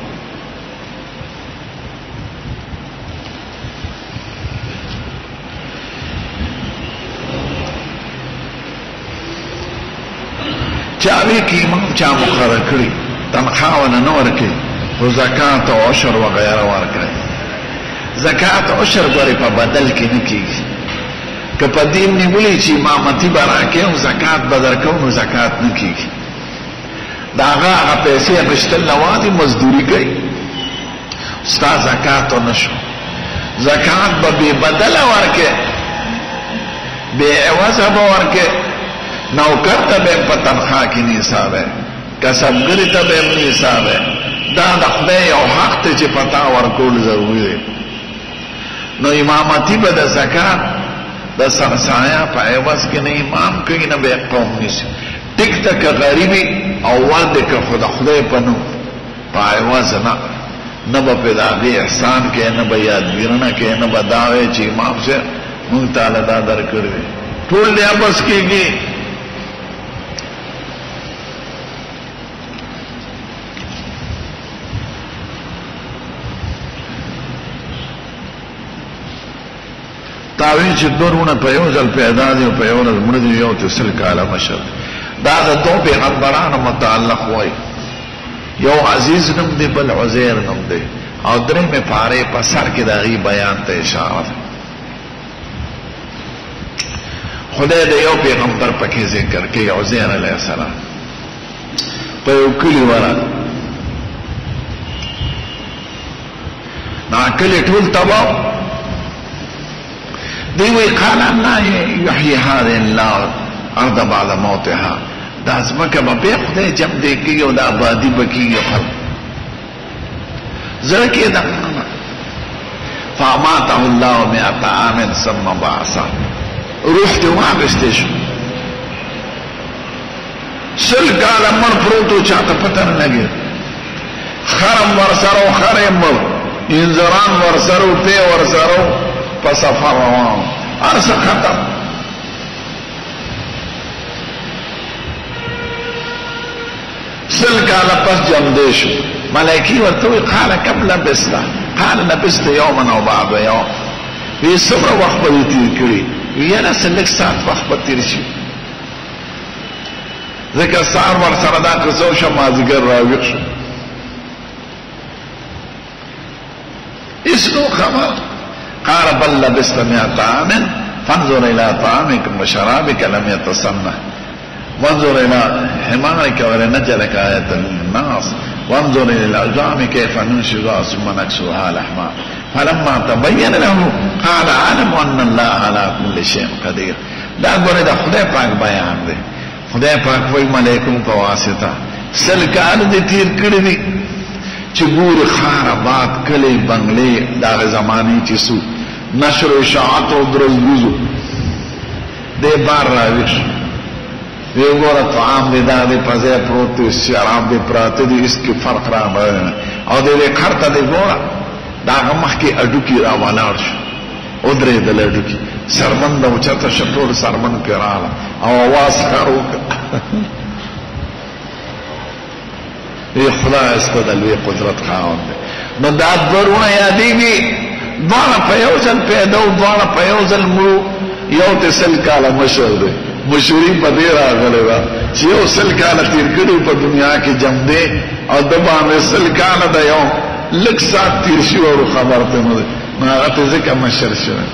چاوی کې امام چا مقرر کړي تنخواه ونه نه ورکوي خو زکات او عشر وغیره ورکړي زکات او عشر ګورې په بدل کې نه کېږي که په دین نیولې چې امامتي به راکې او زکات به درکوو نو زکات نه کېږي د هغه هغه پیسې اخیستل نوادي مزدوري کوي ستا زکات او نه شو زکات به بې بدله ورکې بې عوضه به ورکې نوکر ته به په تنخواه کې نه حسابی کسبګري ته به نه حسابی دا د خدای یو حق ته چې پتا ورکول ضروري دی نو امامتي به د زکات د سرسایه په عوض کې نه امام کوي نه به قوم نیسي ټیک تک غریبی او ورده که خدا خدای پنو پای وزنا نبا پیداغی احسان که نبا یادگیرنا که نبا داوے چی امام سے مونږ تعالی دا درکړي ټول دې بس کېږي. تاوی چې دورونه په یو ځل پیدا دي او په یو ځل مړ دي یو ته سل کاله مشر دا د دوه پیغمبرانو متعلق وای. یو عزیز نوم دی بل عزیر نوم دی او درې مې پاره په سر کې دغه بیان ته اشاره ده. خدای د یو پیغمبر پکې ذکر کوي عزیر علیه السلام په یو کلی ورا نا کلی ټول تباہ دیوی قال الله یحیی هذه الارض بعد موتها دا ځمکه به بیا خدای جمع دی کېږي او د آبادي به کېږي خلک زړه کې ده فاماته الله مئة عام ثم بعثه روح دې واخیستی شو سل کاله مړ پروت و چاته پته نه لګېد خرم ورسره و خر یې مړ انځران ورسره و پی ورسره و په سفر روان هر څه ختم. سل کاله پس جمع شو ملائکی ورته وی قال کم لبست قال لبست یوما او بعد یوم وی څومره وخت به تیر کړي وی یاره سلک ساعت وخت به تیر شي ځکه سهار ورسره دا قصه شو مازدیګر راویښ شو اسنو خبر قال بل لبست مئة عام فانظر الى طعامك وشرابك لم يتسنه وانظر الى حمارك ولنجعلك آية للناس وانظر الى العظام كيف ننشزها ثم نكسوها لحما فلما تبين له قال اعلم ان الله على كل شيء قدير. دا ګوره د خدای پاک بیان دی. خدای پاک وایي ملائکو په واسطه سل کال دې تیر کړی دي چې ګور خار آباد کلی بنگلې دا زماني چې سو نشر و اشاعت و درزگوزو دے بار راوش وی گورا طعام دی دا دی پزے پروت دی شراب دی پراتے دی اس کی فرق را بڑھنا او دی دی خرطا دی گورا دا غمخ کی اڈو کی را والار شو ادرے دل اڈو کی سرمن دا وچتا شطور سرمن کی رالا او آواز خارو وی خدا اس کو دلوی قدرت خواهن دی نو دا دورونه یادی بی دوانا پا یو ځل پیدا و دوانا پا یو ځل مرو یو ته سل کاله مشر دی مشوري په دې راغلی وه چې یو سل کاله تیر کړي په دنیا کې جمع دی او د باندې سل کاله د یو لږ ساعت تیر شي او خبر ته نه دی نو هغه ته ځکه مشر شوی.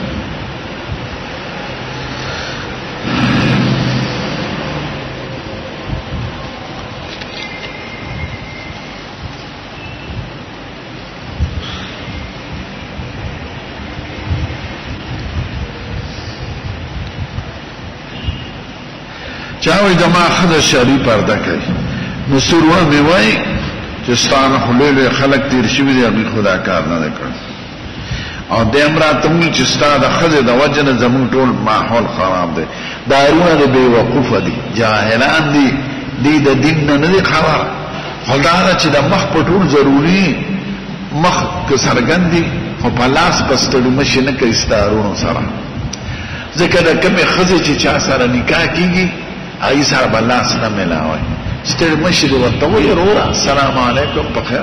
چاوی دما خدا شری پرده کوي نو سروه می وای چې ستانه خلیل خلق تیر شوی دی هغه خدا کار نه کړ او د امراتم چې ستاده خزه د وجنه زمون ټول ماحول خراب دی دارونه د بے وقوف دي جاهلان دي دي د دین نه نه خبر خدای چې د مخ پټول ضروری مخ که سرګندي او په لاس بستړو مشنه کې استارونو سره ځکه د کمه خزه چې چا سره نکاح کیږي ای سره بلاس نه ملاوي ستر مشر ورته وي رورا السلام علیکم په خیر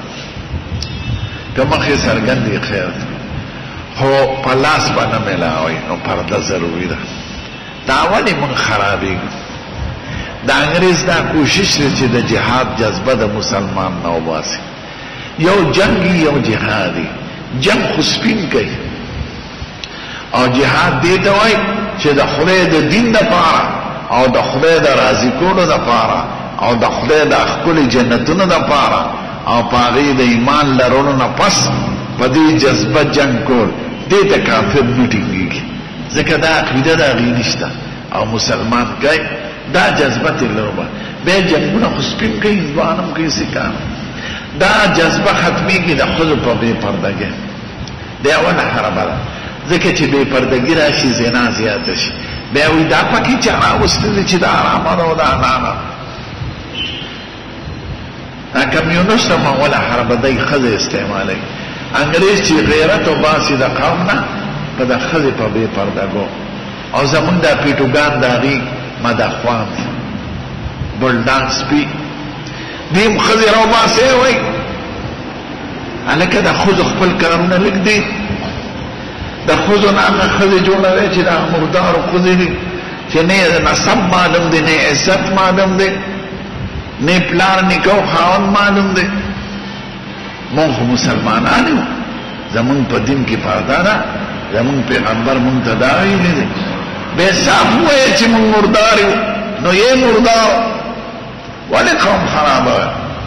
کما خیر سرګندې خیر هو پلاس باندې ملاوي نو پرده ضروری ده دا ولې مون خرابې دا انګريز دا کوشش لري چې د جهاد جذبه د مسلمان نو واسي یو جنگي یو جهادي جنگ خو سپین کوي او جهاد دې ته وای چې د خدای د دین لپاره او د خدای د راضی کولو لپاره او د خدای د خپل جنتونو لپاره او پاره د ایمان لرونو نه پس په دې جذبه جنگ کول دې ته کافر میټینګي ځکه دا عقیده دا غي نشته او مسلمان کوي دا جذبه تلوبه به جنگونه خو سپین کوي ځوانم کوي سکان دا جذبه ختمي کې د خپل په بے پردګي دا ولا حربه ځکه چې بے پردګي راشي زنا زیات شي بیا وی دا پکی چرا وستدی چی دا آرامه رو دا نانا کمیونست مولا حربدی خز استعمالی انگریز چی غیرت و باسی دا قومنا پا دا خز پا بے پردگو او زمون دا پیٹوگان دا غی مدخوان بلدان سپی دیم خز رو باسی وی الکه دا خوز خپل کارونه لګ دی دا خوزو نامه خزی جوڑا وی چی دا مردار و خوزی دی چی نی نصب معلوم دی نی عزت معلوم دی نی پلار نکو خاون معلوم دی مون خو مسلمانانیو زمون پا دین کی پردارا زمون پیغمبر منتداوی لی دی بے صاف ہوئے چی من مرداریو نو یہ مردار ولی قوم خراب ہے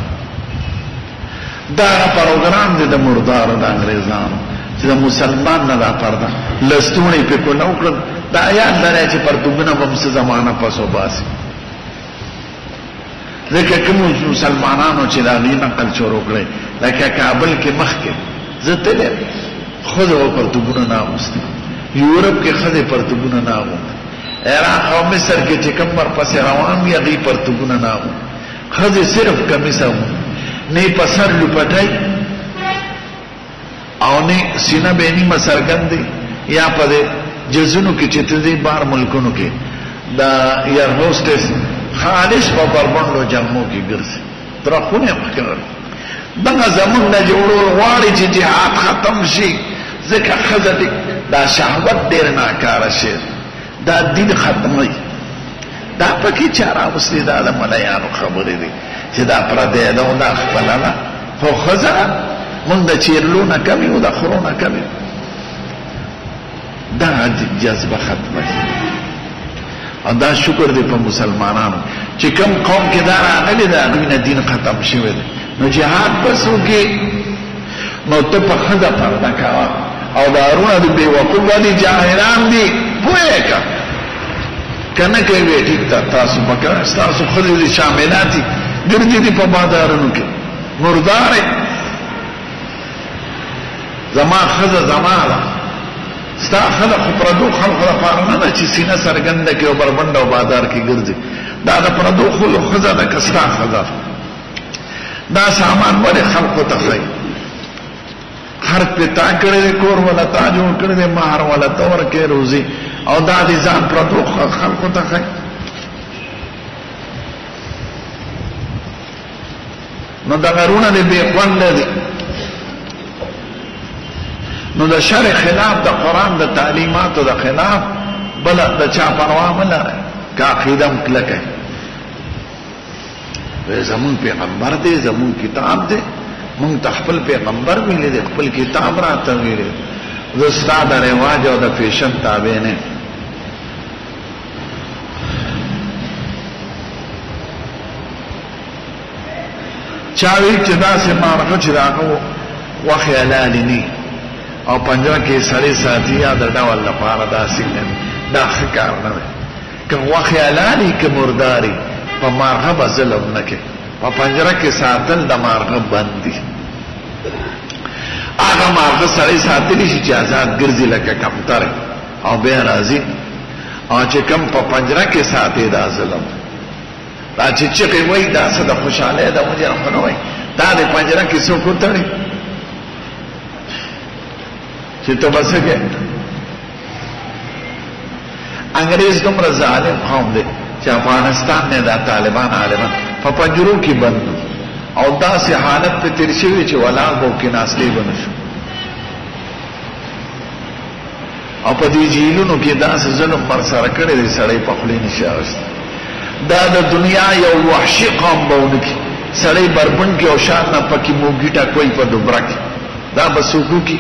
دا پروگرام دی دا مردار دا انگریزانو چې د مسلمان نه دا پرده لستونی په کو نو کړ دا آیات لري چې پرتګونه په څه زمانہ پسو باسي ځکه کوم مسلمانانو چې دا غي نقل شروع کړي لکه کابل کې مخ کې زته له خود او پرتګونه نه واستي یورپ کې خدای پرتګونه نه و عراق او مصر کې چې کوم پر پس روان وي غي پرتګونه نه و خدای صرف کمیسه نه پسر لپټای او نه سینه بینی مسرګند یا په جزونو کې چې تدې بار ملکونو کې دا ایر هوستس خالص په بربندو جمعو کې ګرځي تر خونه مخکره دغه زمون نه جوړول غواړي چې جهاد ختم شي ځکه خزه دا شهوت ډیر ناکاره شي دا دین ختمي دا پکې چاره اوسې دا د ملایانو خبرې دي چې دا پر دې دا نه خپلنا خو خزه من دا چیرلونه کمی و دا خرونه کمی دا جذبه ختمه او دا شکر دی پا مسلمانانو چی کم قوم که دا راغلی دا اغوین دین ختم شوه دی نو جهاد بسو که نو تو پا خدا پرده کوا او دارونه دی بے وقوبه دی جاہران دی پوئے کا کنکه وی ٹھیک تا تاسو پکر تاسو خلی دی شاملاتی گردی دی پا بادارنو که مردار زما خزه زما ده ستا خلق پردو خلق دا پارنا دا چی سینه سرگنده که و بربنده و بازار کی گرزی دا دا پردو خلق خزه دا کستا خزه دا سامان ولی خلقو تخی خرق پی تا کرده کور ولا تا جوڑ کرده مہر ولا تور که روزی او دا دی زان پردو خلقو تخی نو دا غرونه دی بیقوان دی نو د شرع خلاف د قران د تعلیماتو د خلاف بل د چا پروا نه لري کا عقیدم کلکه زمون پیغمبر دی زمون کتاب دی مون تخپل پیغمبر ویلې دی خپل کتاب را ته ویلې د استاد رواج او د فیشن تابع نه چاوی چې دا سه مارغه چې راغو وخی علالینی او پنجره کې سړی ساتي یا د ډول لپاره دا سینه دا ښکار نه دی که وخی علالی که مرداری په مارغه به ظلم نه کوي په پنجره کې ساتل د مارغه بند دي هغه مارغه سړی ساتلی شي چې آزاد ګرځي لکه کمتر او بیا راځي او چې کم په پنجره کې ساتي دا ظلم دا چې چې وای دا څه د خوشاله د مجرم نه وای دا د پنجره کې څوک وتړي چې ته بسکه انګريز دومره ظالم قوم دی چې افغانستان نه دا طالبان عالمان په پنجرو کې بند او دا سه حالت په تیر شوی چې ولا وو کې ناشته بنشو او په دې جیلونو کې دا سه ظلم پر سره کړی دی سړی په خلی نشاوست دا د دنیا یو وحشي قوم بونه کې سړی بربند کې او شان نه پکې موګیټا کوئی په دوبره کې دا بسوکو کې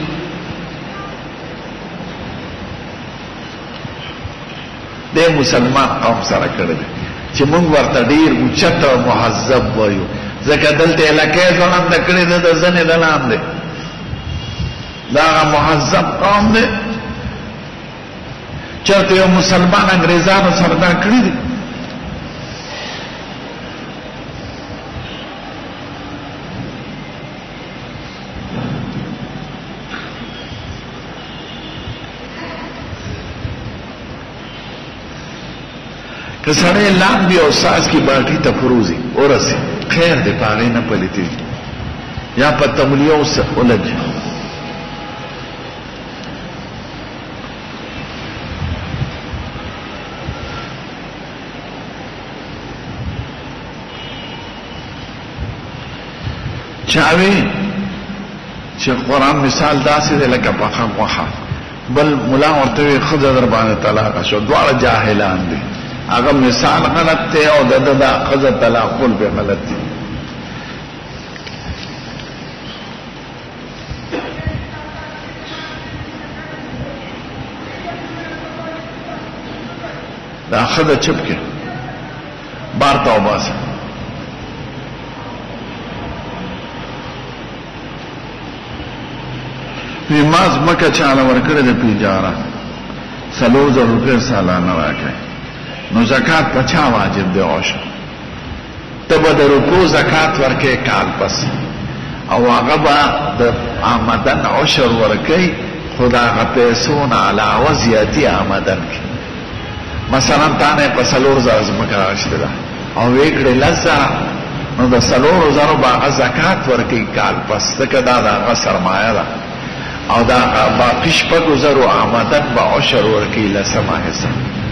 د مسلمان قوم سره کړی چې موږ ورته ډیر اوچت او مهذب وایو ځکه دلته علاقې ځوان د کړی د ځنې دلان دی دا مهذب قوم دی چرته یو مسلمان انګريزانو سره دا کړی دی که سړی لاندې او ساز کی باټي ته پروزي ورسي خیر دې پاغې نه پلیتی یا په تملیو سره ولګي چاوي چې قرآن مثال داسې دی لکه پخه غوښه بل مولا ورته خدای در باندې طلاق شو دواړه جاهلان دي هغه مثال غلط دی او د د خدای طلاق به غلط دی دا خدای چپ کې بار تا وباسه ماز مکه چاله ورکړه د پیجاره سلو زر روپے سالانه راکړي نو زکات پچا واجب دی اوشه تبه د رکو زکات ورکې کال پس او هغه به د آمدن عشر ورکې خدا غ پیسونه علاوه زیاتی آمدن کی مثلا تانه په سلو زر زمکه راشته ده او وکړه لزا نو د سلو زر به زکات ورکې کال پس دغه دا سرمایه ده او دا باقی شپږو زرو آمدن به عشر ورکی لسمه حصہ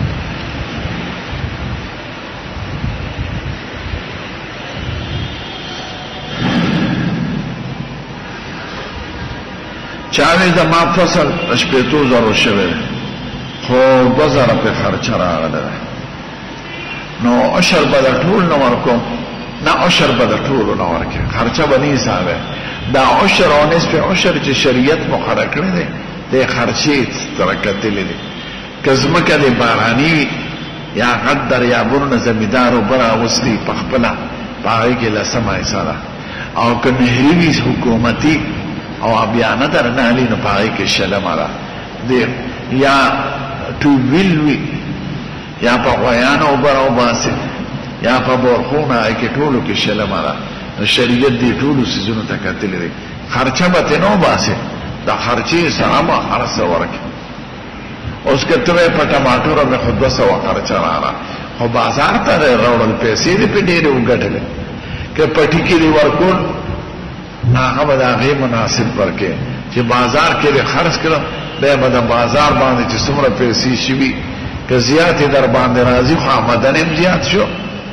چاوی زما فصل شپیتو زرو شوه خو دو زره په خرچه راغله نو عشر به د ټول نه ورکوم نه عشر به د ټول نه ورکې خرچه به نه حسابه دا عشر او نصف عشر چې شریعت مقرر کړی دی د خرچې ترکتلې دي کزمکه د بارانی یا قدر یا برن زمیدارو برا وسلی پخپلا پاگی که لسمه ایسالا او که نهریوی حکومتی او بیانه در نهلی نو پاگی که شلم آلا دی یا تو ویلوی یا پا غویانو برا باسی یا پا بورخون آئی که طولو که شلم آلا شریعت دی طولو سیزونو تکتلی دی خرچه بطنو باسی دا خرچی سرما خرس ورکی اس کے توے پا ٹماٹورا میں خود بس و خرچہ رانا خو بازار تا دے روڑل پیسی دی پی دیرے اگٹلے کہ پٹی کی دی ورکون ناغا بدا غی مناسب پرکے چی بازار کے دی خرچ کرم بے بدا بازار باندے چی سمر پیسی شوی کہ زیادی در باندے رازی خو آمدنیم زیاد شو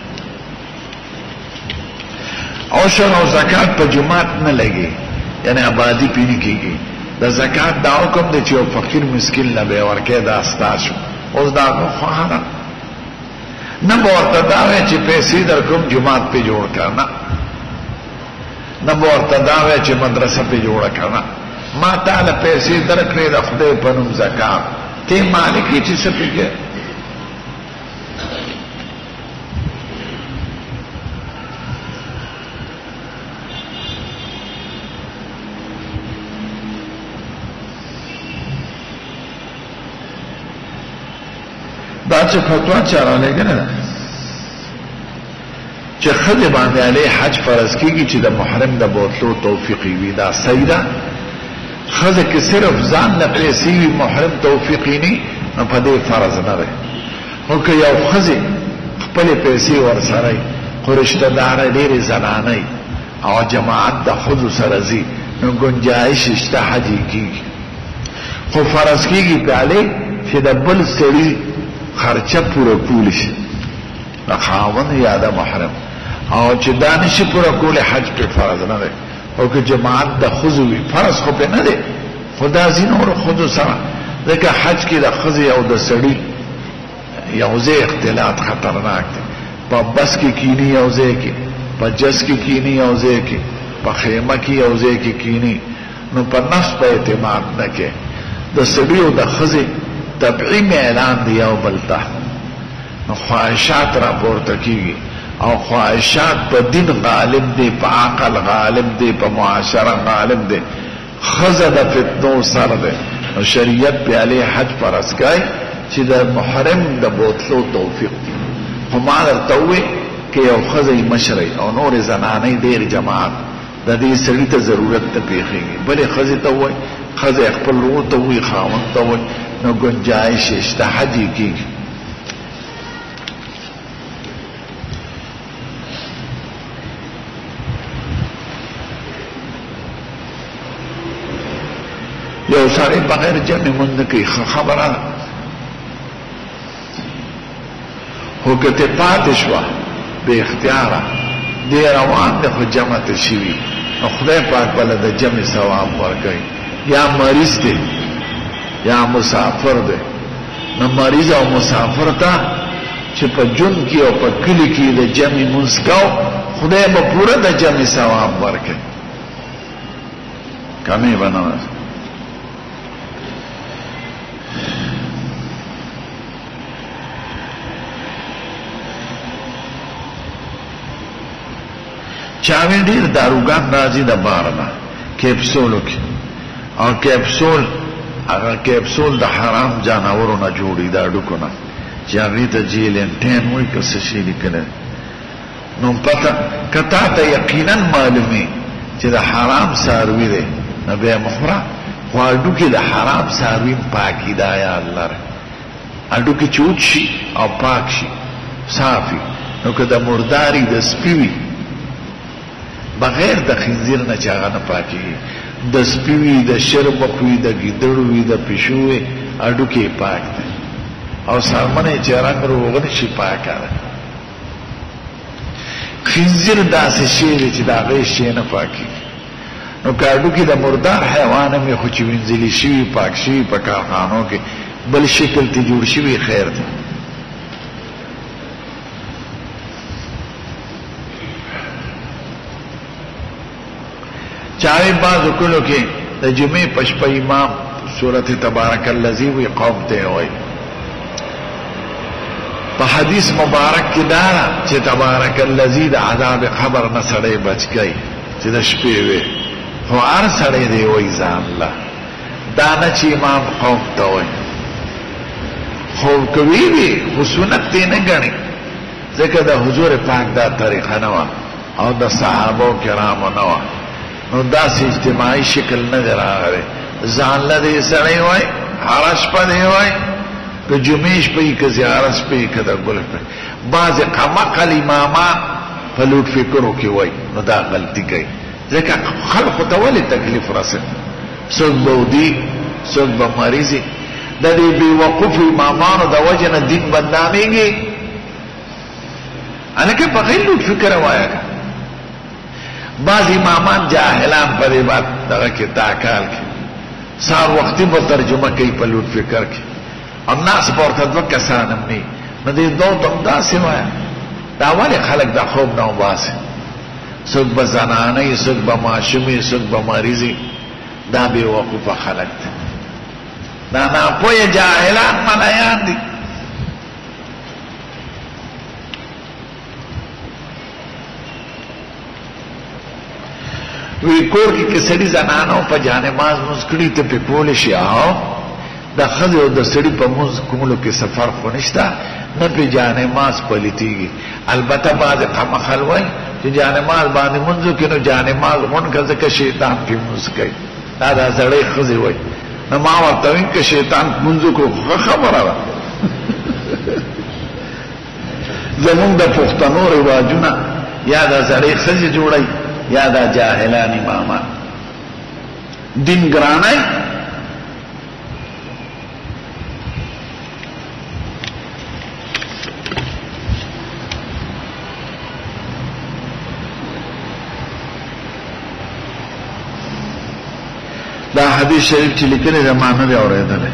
عشر او زکاة پا جماعت نہ لگی یعنی آبادی پینی کی گئی دا زکاة دا حکم دی چی او فقیر مسکین لبے ورکے دا استاشو اوز دا خواهانا نبا ورطداوے چی پیسی در کم جماعت پی جوڑ کرنا نبا ورطداوے چی مدرسہ پی جوڑ کرنا ما تالا پیسی درکنے دا خدای پنم زکاة تی مالکی چی سپی گئے دا چې فتوا چاره لګنه ده چې خدای باندې علی حج فرض کیږي چې د محرم د بوتلو توفیقی وي دا صحیح ده خدای کې صرف ځان نه پیسې وي محرم توفیقی نه نو په دې فرض نه ده خو که یو خدای خپل پیسې ورسره قرشته دار ډېر زنانه او جماعت د خود سره زی نو گنجائش شته حج کیږي خو فرض کیږي په علی چې د بل سړي خرچه پورا کولی شي دا خاوند یا دا محرم او چې دانش پورا کولی حج په فرض نه ده او که جماعت د خذوی فرض خو په نه ده خدا زینور خود سره ځکه حج کې د خذ او د سړی یو ځای اختلاط خطرناک دی په بس کې کینی یو ځای کې په جس کې کینی یو ځای کې په خیمه کې یو ځای کې کینی نو په نفس په اعتماد نه کې د سړی او د خذ طبعی اعلان دی او بلتا نو خواہشات را پورته کیږي او خواہشات په دین غالب دی په عقل غالب دی په معاشره غالب دی خزه د فتنو سره دی او شریعت په علی حج فرض کای چې د محرم د بوتلو توفیق دی هم درته وي کې یو خزه مشري او نور زنانه ډیر جماعت د دې سړي ته ضرورت ته پیښیږي بلې خزه ته وای خزه خپل ورو ته وي خاوند ته وای نو گنجائش اشتحجی کی یو سړی بغیر جمع مونږ کوي خبره هو کته پاتې شو به اختیار دی روان د جمع ته شي نو خدای پاک بل د جمع ثواب ورکړي یا مریض دی یا مسافر دی نو مریض او مسافر ته چې په جون کې او په کلی کې د جمع منسکاو خدای به پورا د جمع ثواب ورکړي کمی بناوه چاوی ډیر داروګان راځي د بارنا کیپسولو کې او کیپسول هغه کیپسول د حرام جانورو نه جوړي دا ډکونه چې هغه ته جیلنټین وایي که څه شي لیکل نو پته کته ته یقینا معلومي چې د حرام ساروي دی نه به مخره خو اډو کې د حرام ساروي پاکي دا یا الله اډو کې چوت شي او پاک شي صافي نو که د مرداري د سپیوي بغیر د خنزیر نه چاغه نه پاکي د سپیوي د شربخوي د ګیدړوي د پښوي اډو کې پاک دی او سامنے چې رنگ روغن شي پاکه خنزیر داسې شی چې دا غي شي نه پاکي نو کاډو کې د مردار حیوان مې خو چې وینځلي شي پاک شي په کارخانو کې بل شکل ته جوړ شي خیر دی چاہے بعض کلو کې د جمعې پشپ امام سورت تبارک الذی وی قوم ته وای په حدیث مبارک کې دا چې تبارک الذی د عذاب خبر نه سړی بچ گئی چې د شپې وي هو ار سړی دی وای ځان الله دا نه چې امام قوم ته وای خو کوي وی خو سنت نه غني ځکه د حضور پاک دا طریقه نه و او د صحابه کرامو نه و نو داسې اجتماعي شکل نه راغلی ځان له دې سړی وای حرش پدې وای که جمیش پې که زیارت پې که د ګل پې بعض قمقل امامان په لوټ فکرو کې وای نو دا غلطي کوي ځکه خلقو ته ولې تکلیف رسي څوک بودي څوک به مریضي د دې بې وقوف امامانو د وجه نه دین بدنامېږي هلکه په غیر لوټ فکر وایه بعض امامان جاہلان پر بات دغه کې تاکال کې سار وختي به ترجمه کوي په لوټ فکر کې او ناس پورته دوه کسانم نه نه دې دوه دم داسې وایي دا ولې خلک د خوب نه وباسي څوک به زنانه څوک به ماشومې څوک به مریضي دا بې وقوفه خلک دي دا ناپوهه جاهلان ملایان دي وی کور کې کسړي زنانو په جانماز مسکړي ته په کول شي او د خځو او د سړي په موږ کوملو کې سفر خو نشته نه په جانماز پلیتيږي البته بعد قم خلوي چې جانماز باندې منځو کې نو جانماز مون کزه شیطان په موږ کوي دا د سړي خځې وای نو ما ورته وین کې شیطان منځو کو خبره ده زمونږ د پښتنو رواجونه یا د سړي خځې جوړي یا دا جاہلان امامان دین گرانای دا حدیث شریف چې لیکلی دا ما نه دی اورېدلی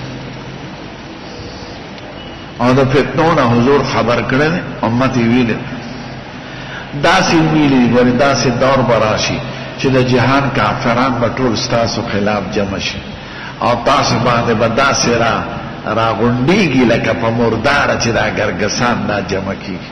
او د فتنو نه حضور خبر کړی دی امت یې ویلی داسې ویلي ګورې داسې دور به راشي چې د جهان کافران به ټول ستاسو خلاف جمع شي او تاسو باندې به داسې را راغونډېږي لکه په مرداره چې دا ګرګسان دا جمع کېږي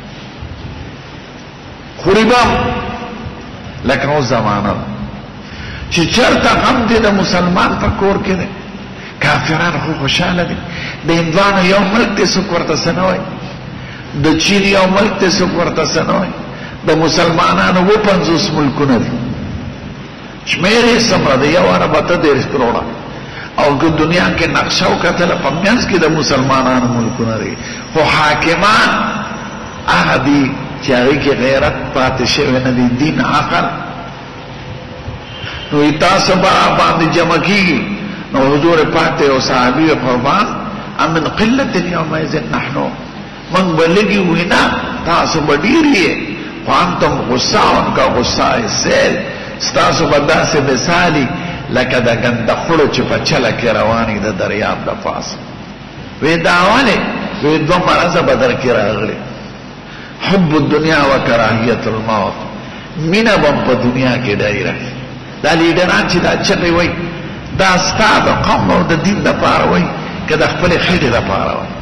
خوري به لکه اوس زمانه چې چېرته غم دی د مسلمان په کور کې دی کافران خو خوشحاله دي د هندوانو یو ملک دی څوک ورته څه نه وایي د چین یو ملک دی څوک ورته څه نه وایي د مسلمانانو و پنځوس ملکونه دي شمیر یې څومره دی یو ارب اته دېرش کروړه او که دنیا کې نقشه وکتله په منځ کې د مسلمانانو ملکونه دي خو حاکمان هغه دي چې هغې کې غیرت پاتې شوی نه دی دین عقل نو تاسو به باندې جمع کېږي نو حضور پاک ته او صحابي قربان امن قلت یومئذ نحنو من بلگی ہوئی نا تاسو بډیری وانتم غصہ ان کا غصہ سیل ستاسو بدا سے مثالی لکه د غند خړو چې په چله کې رواني د دریاب د پاس وې داواله وې دوه مرزه بدر کې راغلي حب الدنيا وکراهیت الموت مینا بم په دنیا کې دایره دا لیډران چې دا چلې وای دا ستاد قوم او د دین د پاره وای کله خپل خېټه د پاره وای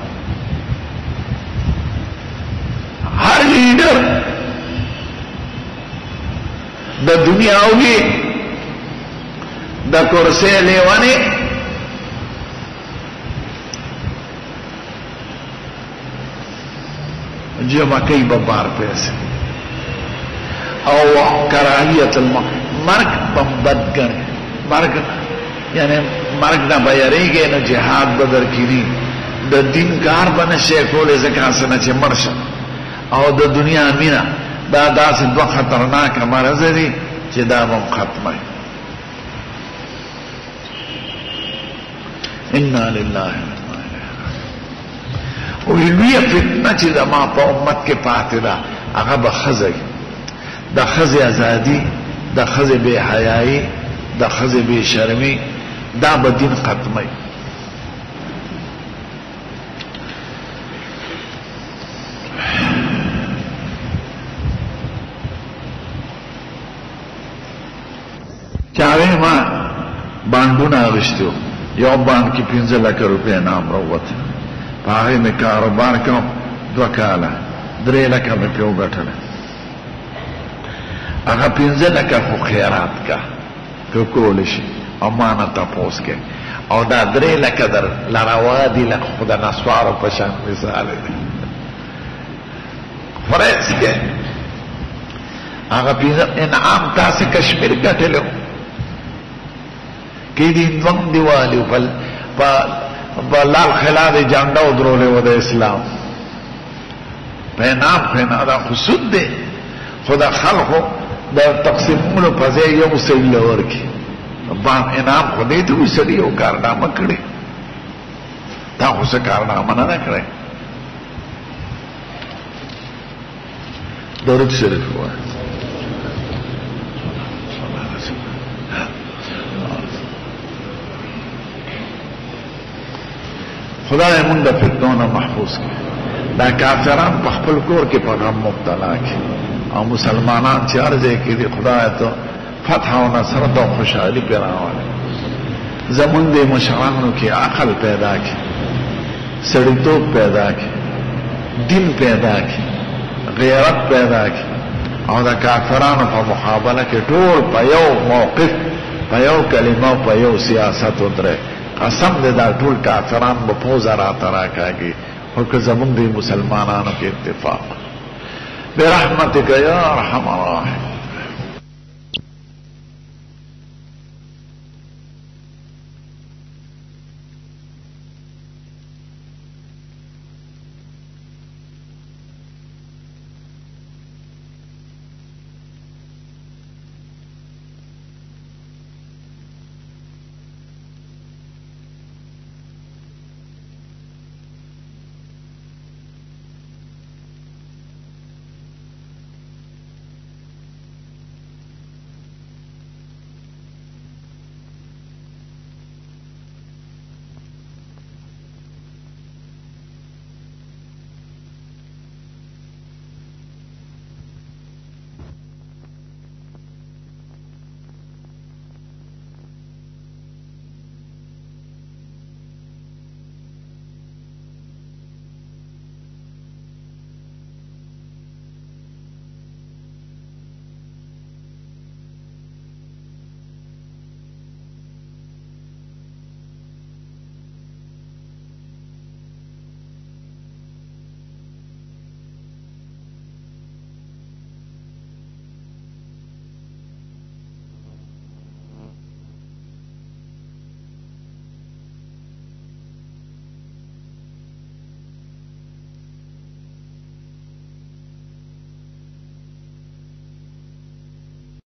هر لیډر د دنیا اوږي د کرسي لیوانه جمع کوي ببار پیسې او کراهیت الموت مرګ بمبدګر مرګ یعنی مرګ نه بیریږي نه جهاد بدر کړي د دین کار بنشه کولې ځکه اسنه چې مرشه او د دنیا مینا دا داسې دوه خطرناک مرض دي چې دا هم ختمه انا لله او لوی فتنه چې د ما په امت کې پاتې ده هغه به خزي د خزي ازادي د خزي بے حیايي د خزي بے شرمي دا به دین ختمه چاوه ما باندونه اغشتو یو باند کی پینزه لکه روپی نام روت پاہی میں کاروبار کم دو کالا دری لکه میں پیو گٹھل اگا پینزه لکه خو خیرات کا که کولشی امانا تپوس کے او دا دری لکه در لروادی لکه خدا نسوارو پشان مثالی دی فریس کے اگا پینزه انعام تاسی کشمیر گٹھلو کی دین دوم دیوالی پل پا لال خلاد جانڈا ادرولے و دا اسلام پینام خینا دا خسود دے خدا خلقو دا تقسیمونو پزے یو سیل ورکی بام انام خودی تو سڑی او کارنامہ کڑی تا خود سے کارنامہ نہ کرے درود شریف ہوا ہے خدای مونږ د فتنو محفوظ کړي دا کافران په خپل کور کې په غم مبتلا کړي او مسلمانان چې ارزه کې دي خدای ته فتح او نصرت او خوشحالي پیراوي زمونږ د مشرانو کې عقل پیدا کړي سړیتوب پیدا کړي دین پیدا کړي غیرت پیدا کړي او د کافرانو په مقابله کې ټول په یو موقف په یو کلمه په یو سیاست ودرې قسم دے دا ټول کافران با پوزا را تراکاگی وکا زمون دی مسلمانانو کے اتفاق برحمتک یا رحم الراحم